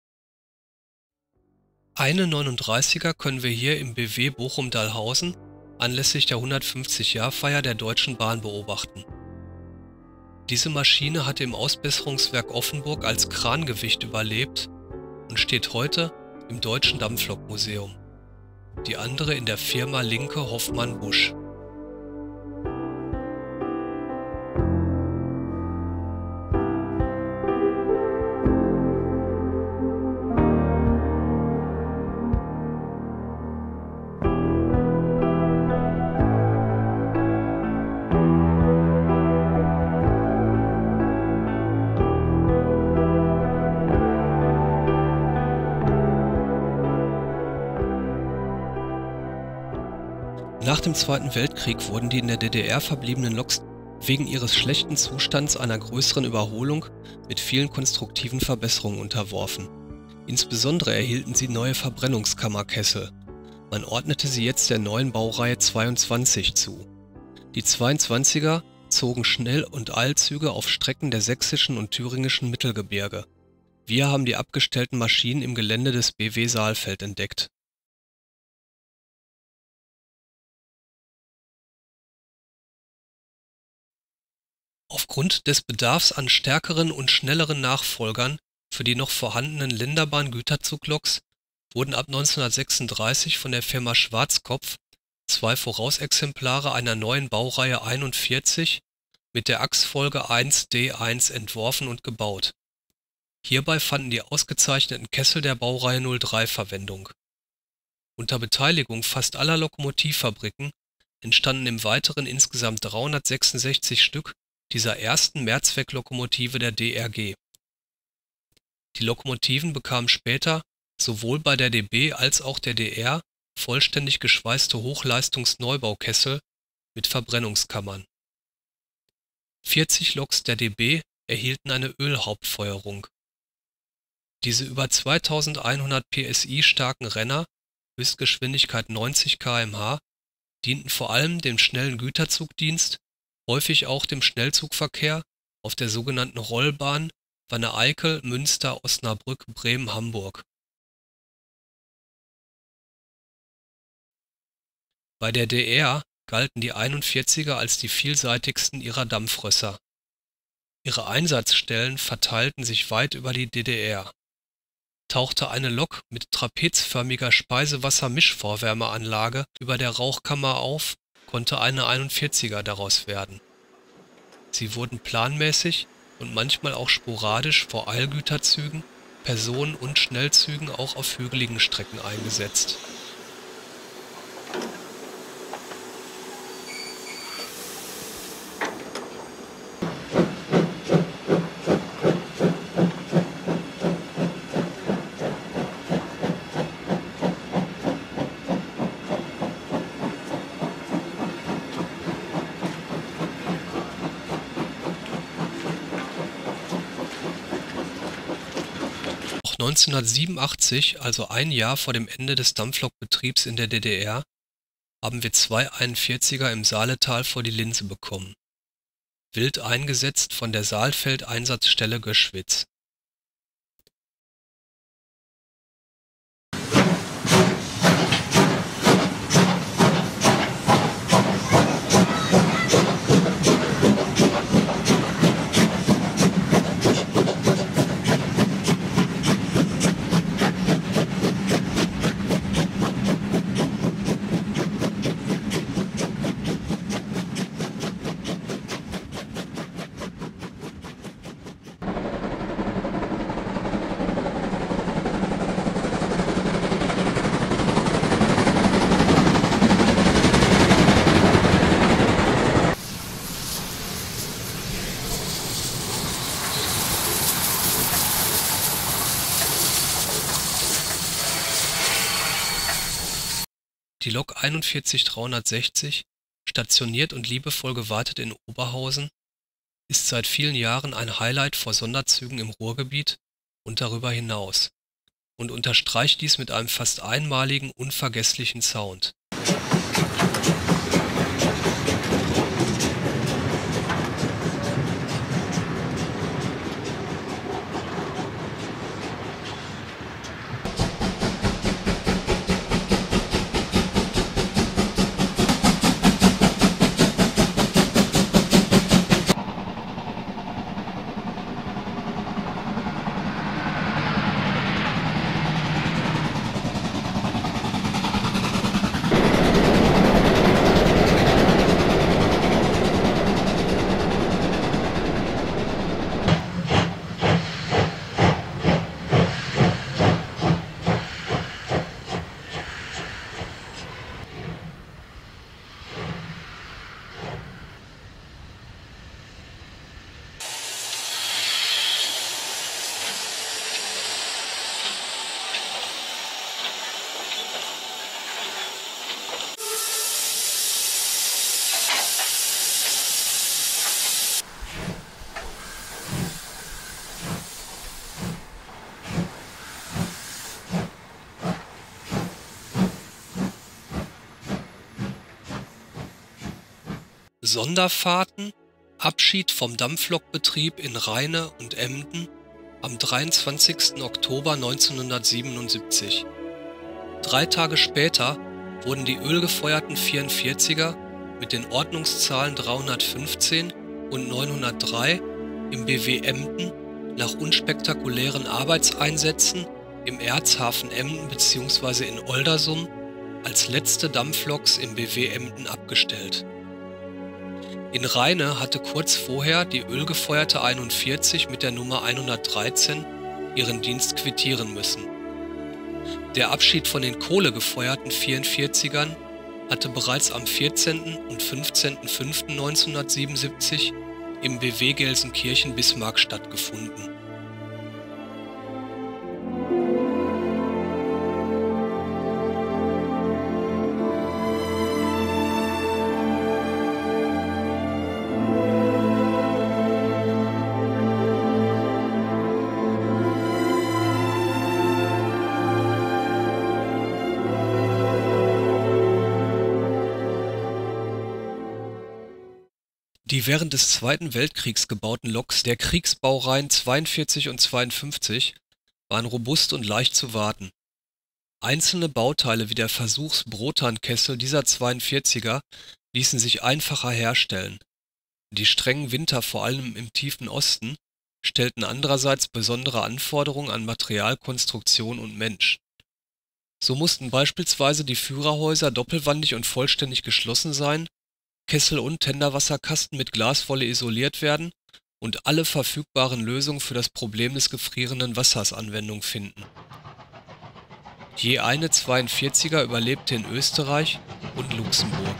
Eine 39er können wir hier im BW Bochum-Dahlhausen anlässlich der 150-Jahr-Feier der Deutschen Bahn beobachten. Diese Maschine hatte im Ausbesserungswerk Offenburg als Krangewicht überlebt und steht heute im Deutschen Dampflokmuseum, die andere in der Firma Linke Hoffmann Busch. Nach dem Zweiten Weltkrieg wurden die in der DDR verbliebenen Loks wegen ihres schlechten Zustands einer größeren Überholung mit vielen konstruktiven Verbesserungen unterworfen. Insbesondere erhielten sie neue Verbrennungskammerkessel. Man ordnete sie jetzt der neuen Baureihe 22 zu. Die 22er zogen Schnell- und Eilzüge auf Strecken der sächsischen und thüringischen Mittelgebirge. Wir haben die abgestellten Maschinen im Gelände des BW Saalfeld entdeckt. Aufgrund des Bedarfs an stärkeren und schnelleren Nachfolgern für die noch vorhandenen Länderbahn-Güterzugloks wurden ab 1936 von der Firma Schwarzkopf 2 Vorausexemplare einer neuen Baureihe 41 mit der Achsfolge 1D1 entworfen und gebaut. Hierbei fanden die ausgezeichneten Kessel der Baureihe 03 Verwendung. Unter Beteiligung fast aller Lokomotivfabriken entstanden im Weiteren insgesamt 366 Stück dieser ersten Mehrzwecklokomotive der DRG. Die Lokomotiven bekamen später sowohl bei der DB als auch der DR vollständig geschweißte Hochleistungs-Neubaukessel mit Verbrennungskammern. 40 Loks der DB erhielten eine Ölhauptfeuerung. Diese über 2100 PSI starken Renner, Höchstgeschwindigkeit 90 km/h, dienten vor allem dem schnellen Güterzugdienst, häufig auch dem Schnellzugverkehr auf der sogenannten Rollbahn Wanne-Eickel, Münster, Osnabrück, Bremen, Hamburg. Bei der DR galten die 41er als die vielseitigsten ihrer Dampfrösser. Ihre Einsatzstellen verteilten sich weit über die DDR. Tauchte eine Lok mit trapezförmiger Speisewasser-Mischvorwärmeanlage über der Rauchkammer auf, konnte eine 41er daraus werden. Sie wurden planmäßig und manchmal auch sporadisch vor Eilgüterzügen, Personen- und Schnellzügen auch auf hügeligen Strecken eingesetzt. Auch 1987, also ein Jahr vor dem Ende des Dampflokbetriebs in der DDR, haben wir 2 41er im Saaletal vor die Linse bekommen. Wild eingesetzt von der Saalfeld-Einsatzstelle Göschwitz. Die Lok 41360, stationiert und liebevoll gewartet in Oberhausen, ist seit vielen Jahren ein Highlight vor Sonderzügen im Ruhrgebiet und darüber hinaus und unterstreicht dies mit einem fast einmaligen, unvergesslichen Sound. Sonderfahrten, Abschied vom Dampflokbetrieb in Rheine und Emden am 23. Oktober 1977. 3 Tage später wurden die ölgefeuerten 44er mit den Ordnungszahlen 315 und 903 im BW Emden nach unspektakulären Arbeitseinsätzen im Erzhafen Emden bzw. in Oldersum als letzte Dampfloks im BW Emden abgestellt. In Rheine hatte kurz vorher die ölgefeuerte 41 mit der Nummer 113 ihren Dienst quittieren müssen. Der Abschied von den kohlegefeuerten 44ern hatte bereits am 14. und 15.05.1977 im BW Gelsenkirchen-Bismarck stattgefunden. Die während des Zweiten Weltkriegs gebauten Loks der Kriegsbaureihen 42 und 52 waren robust und leicht zu warten. Einzelne Bauteile wie der Versuchs-Brotan-Kessel dieser 42er ließen sich einfacher herstellen. Die strengen Winter vor allem im tiefen Osten stellten andererseits besondere Anforderungen an Materialkonstruktion und Mensch. So mussten beispielsweise die Führerhäuser doppelwandig und vollständig geschlossen sein, Kessel und Tenderwasserkasten mit Glaswolle isoliert werden und alle verfügbaren Lösungen für das Problem des gefrierenden Wassers Anwendung finden. Je eine 42er überlebte in Österreich und Luxemburg.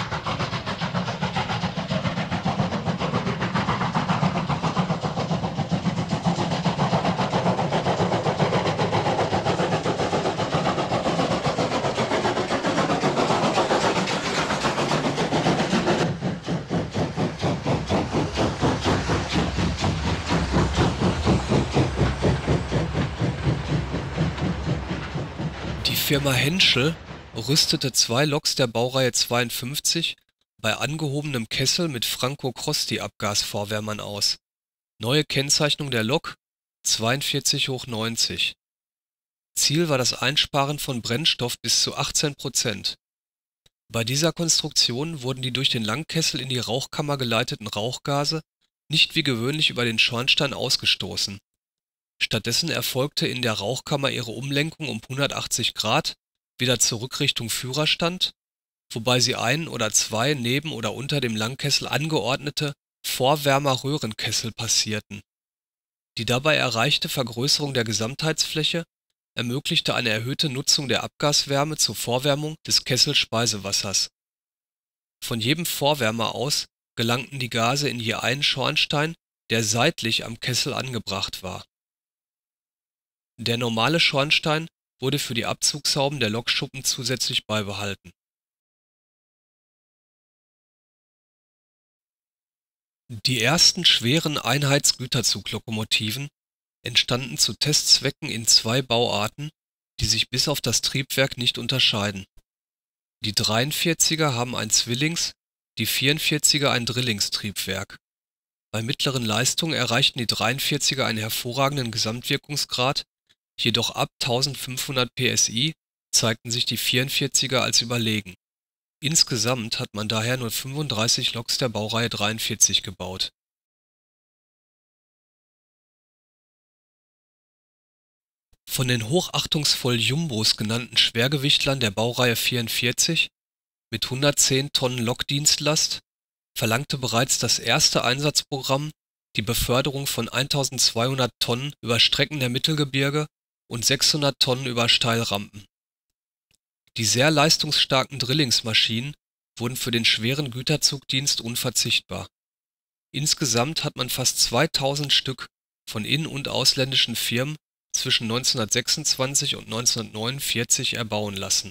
Die Firma Henschel rüstete 2 Loks der Baureihe 52 bei angehobenem Kessel mit Franco-Crosti-Abgasvorwärmern aus. Neue Kennzeichnung der Lok 42/90. Ziel war das Einsparen von Brennstoff bis zu 18%. Bei dieser Konstruktion wurden die durch den Langkessel in die Rauchkammer geleiteten Rauchgase nicht wie gewöhnlich über den Schornstein ausgestoßen. Stattdessen erfolgte in der Rauchkammer ihre Umlenkung um 180 Grad wieder zurück Richtung Führerstand, wobei sie 1 oder 2 neben oder unter dem Langkessel angeordnete Vorwärmerröhrenkessel passierten. Die dabei erreichte Vergrößerung der Gesamtheizfläche ermöglichte eine erhöhte Nutzung der Abgaswärme zur Vorwärmung des Kesselsspeisewassers. Von jedem Vorwärmer aus gelangten die Gase in je einen Schornstein, der seitlich am Kessel angebracht war. Der normale Schornstein wurde für die Abzugshauben der Lokschuppen zusätzlich beibehalten. Die ersten schweren Einheitsgüterzuglokomotiven entstanden zu Testzwecken in 2 Bauarten, die sich bis auf das Triebwerk nicht unterscheiden. Die 43er haben ein Zwillings-, die 44er ein Drillingstriebwerk. Bei mittleren Leistungen erreichten die 43er einen hervorragenden Gesamtwirkungsgrad, jedoch ab 1500 PSI zeigten sich die 44er als überlegen. Insgesamt hat man daher nur 35 Loks der Baureihe 43 gebaut. Von den hochachtungsvoll Jumbos genannten Schwergewichtlern der Baureihe 44 mit 110 Tonnen Lokdienstlast verlangte bereits das erste Einsatzprogramm die Beförderung von 1200 Tonnen über Strecken der Mittelgebirge und 600 Tonnen über Steilrampen. Die sehr leistungsstarken Drillingsmaschinen wurden für den schweren Güterzugdienst unverzichtbar. Insgesamt hat man fast 2000 Stück von in- und ausländischen Firmen zwischen 1926 und 1949 erbauen lassen.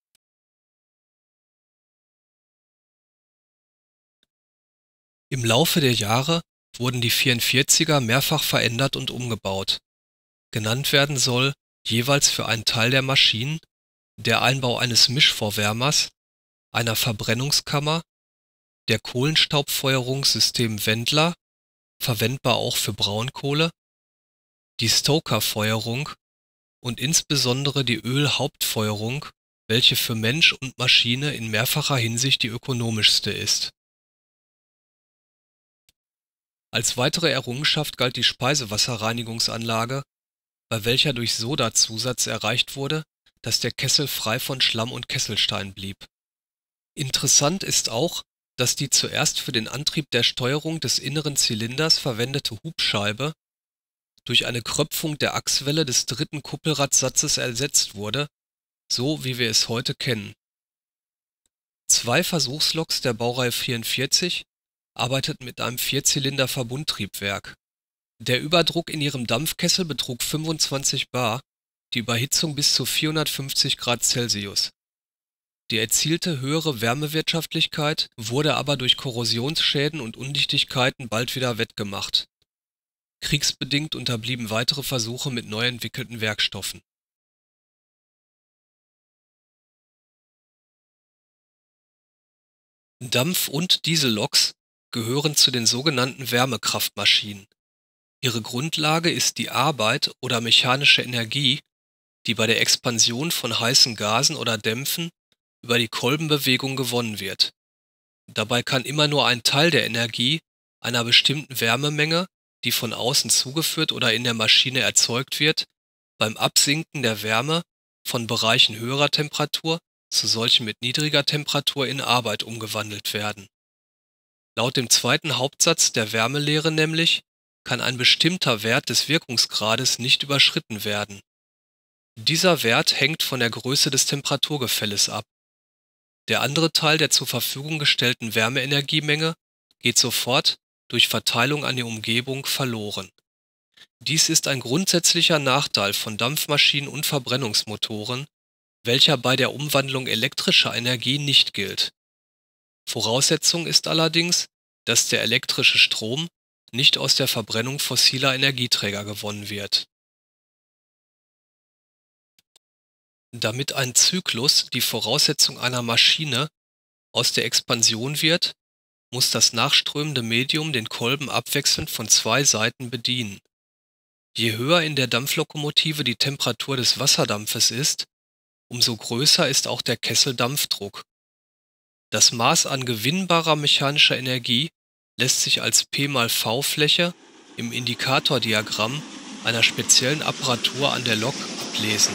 Im Laufe der Jahre wurden die 44er mehrfach verändert und umgebaut. Genannt werden soll jeweils für einen Teil der Maschinen der Einbau eines Mischvorwärmers, einer Verbrennungskammer, der Kohlenstaubfeuerungssystem Wendler, verwendbar auch für Braunkohle, die Stoker-Feuerung und insbesondere die Ölhauptfeuerung, welche für Mensch und Maschine in mehrfacher Hinsicht die ökonomischste ist. Als weitere Errungenschaft galt die Speisewasserreinigungsanlage, bei welcher durch Sodazusatz erreicht wurde, dass der Kessel frei von Schlamm und Kesselstein blieb. Interessant ist auch, dass die zuerst für den Antrieb der Steuerung des inneren Zylinders verwendete Hubscheibe durch eine Kröpfung der Achswelle des dritten Kuppelradsatzes ersetzt wurde, so wie wir es heute kennen. 2 Versuchsloks der Baureihe 44 arbeiteten mit einem Vierzylinder-Verbundtriebwerk. Der Überdruck in ihrem Dampfkessel betrug 25 bar, die Überhitzung bis zu 450 Grad Celsius. Die erzielte höhere Wärmewirtschaftlichkeit wurde aber durch Korrosionsschäden und Undichtigkeiten bald wieder wettgemacht. Kriegsbedingt unterblieben weitere Versuche mit neu entwickelten Werkstoffen. Dampf- und Dieselloks gehören zu den sogenannten Wärmekraftmaschinen. Ihre Grundlage ist die Arbeit oder mechanische Energie, die bei der Expansion von heißen Gasen oder Dämpfen über die Kolbenbewegung gewonnen wird. Dabei kann immer nur ein Teil der Energie einer bestimmten Wärmemenge, die von außen zugeführt oder in der Maschine erzeugt wird, beim Absinken der Wärme von Bereichen höherer Temperatur zu solchen mit niedriger Temperatur in Arbeit umgewandelt werden. Laut dem zweiten Hauptsatz der Wärmelehre nämlich kann ein bestimmter Wert des Wirkungsgrades nicht überschritten werden. Dieser Wert hängt von der Größe des Temperaturgefälles ab. Der andere Teil der zur Verfügung gestellten Wärmeenergiemenge geht sofort durch Verteilung an die Umgebung verloren. Dies ist ein grundsätzlicher Nachteil von Dampfmaschinen und Verbrennungsmotoren, welcher bei der Umwandlung elektrischer Energie nicht gilt. Voraussetzung ist allerdings, dass der elektrische Strom nicht aus der Verbrennung fossiler Energieträger gewonnen wird. Damit ein Zyklus die Voraussetzung einer Maschine aus der Expansion wird, muss das nachströmende Medium den Kolben abwechselnd von 2 Seiten bedienen. Je höher in der Dampflokomotive die Temperatur des Wasserdampfes ist, umso größer ist auch der Kesseldampfdruck. Das Maß an gewinnbarer mechanischer Energie lässt sich als P mal V-Fläche im Indikatordiagramm einer speziellen Apparatur an der Lok ablesen.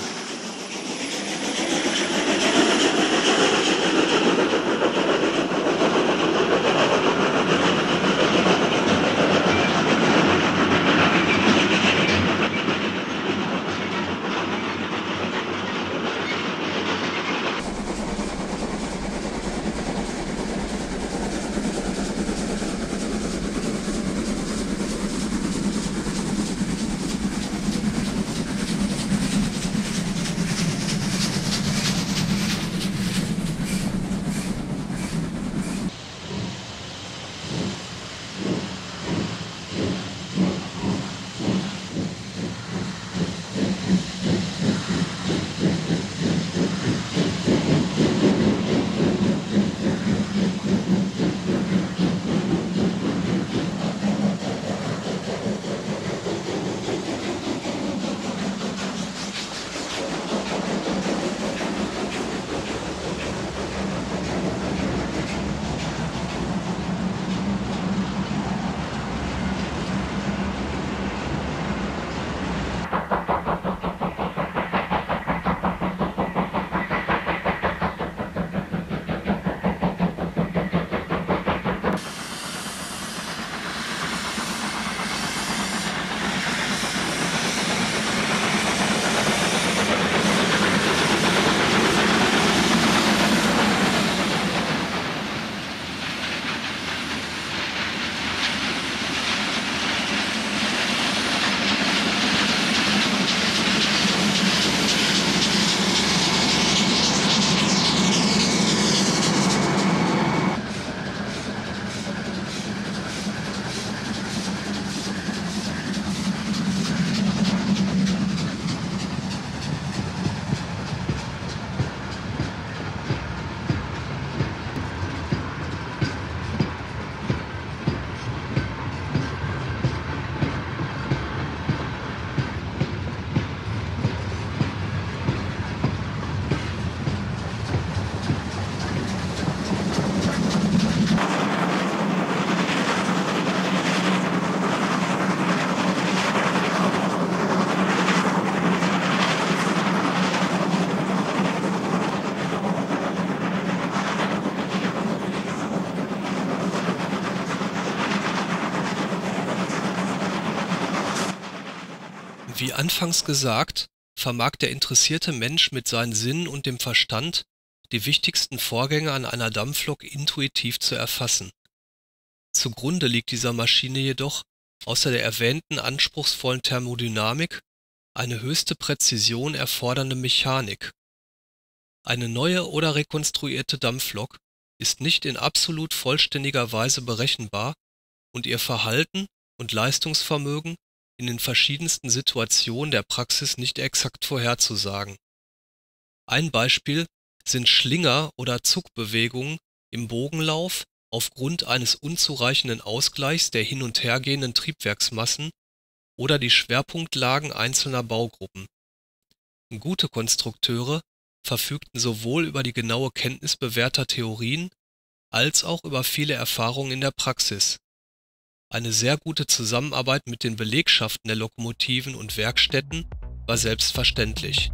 Wie anfangs gesagt, vermag der interessierte Mensch mit seinen Sinnen und dem Verstand, die wichtigsten Vorgänge an einer Dampflok intuitiv zu erfassen. Zugrunde liegt dieser Maschine jedoch, außer der erwähnten anspruchsvollen Thermodynamik, eine höchste Präzision erfordernde Mechanik. Eine neue oder rekonstruierte Dampflok ist nicht in absolut vollständiger Weise berechenbar und ihr Verhalten und Leistungsvermögen in den verschiedensten Situationen der Praxis nicht exakt vorherzusagen. Ein Beispiel sind Schlinger- oder Zugbewegungen im Bogenlauf aufgrund eines unzureichenden Ausgleichs der hin und hergehenden Triebwerksmassen oder die Schwerpunktlagen einzelner Baugruppen. Gute Konstrukteure verfügten sowohl über die genaue Kenntnis bewährter Theorien als auch über viele Erfahrungen in der Praxis. Eine sehr gute Zusammenarbeit mit den Belegschaften der Lokomotiven und Werkstätten war selbstverständlich.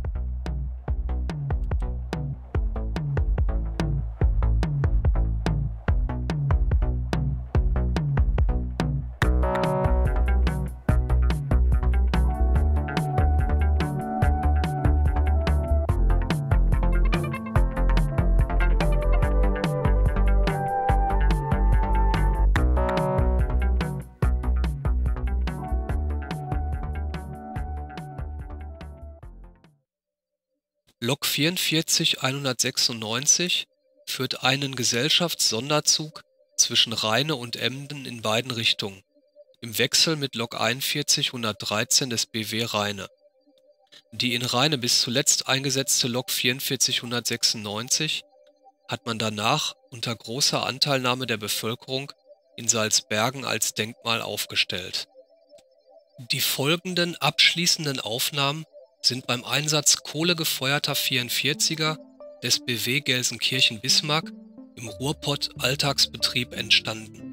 Lok 44 196 führt einen Gesellschaftssonderzug zwischen Rheine und Emden in beiden Richtungen, im Wechsel mit Lok 41 113 des BW Rheine. Die in Rheine bis zuletzt eingesetzte Lok 44 196 hat man danach unter großer Anteilnahme der Bevölkerung in Salzbergen als Denkmal aufgestellt. Die folgenden abschließenden Aufnahmen sind beim Einsatz kohlegefeuerter 44er des BW Gelsenkirchen-Bismarck im Ruhrpott-Alltagsbetrieb entstanden.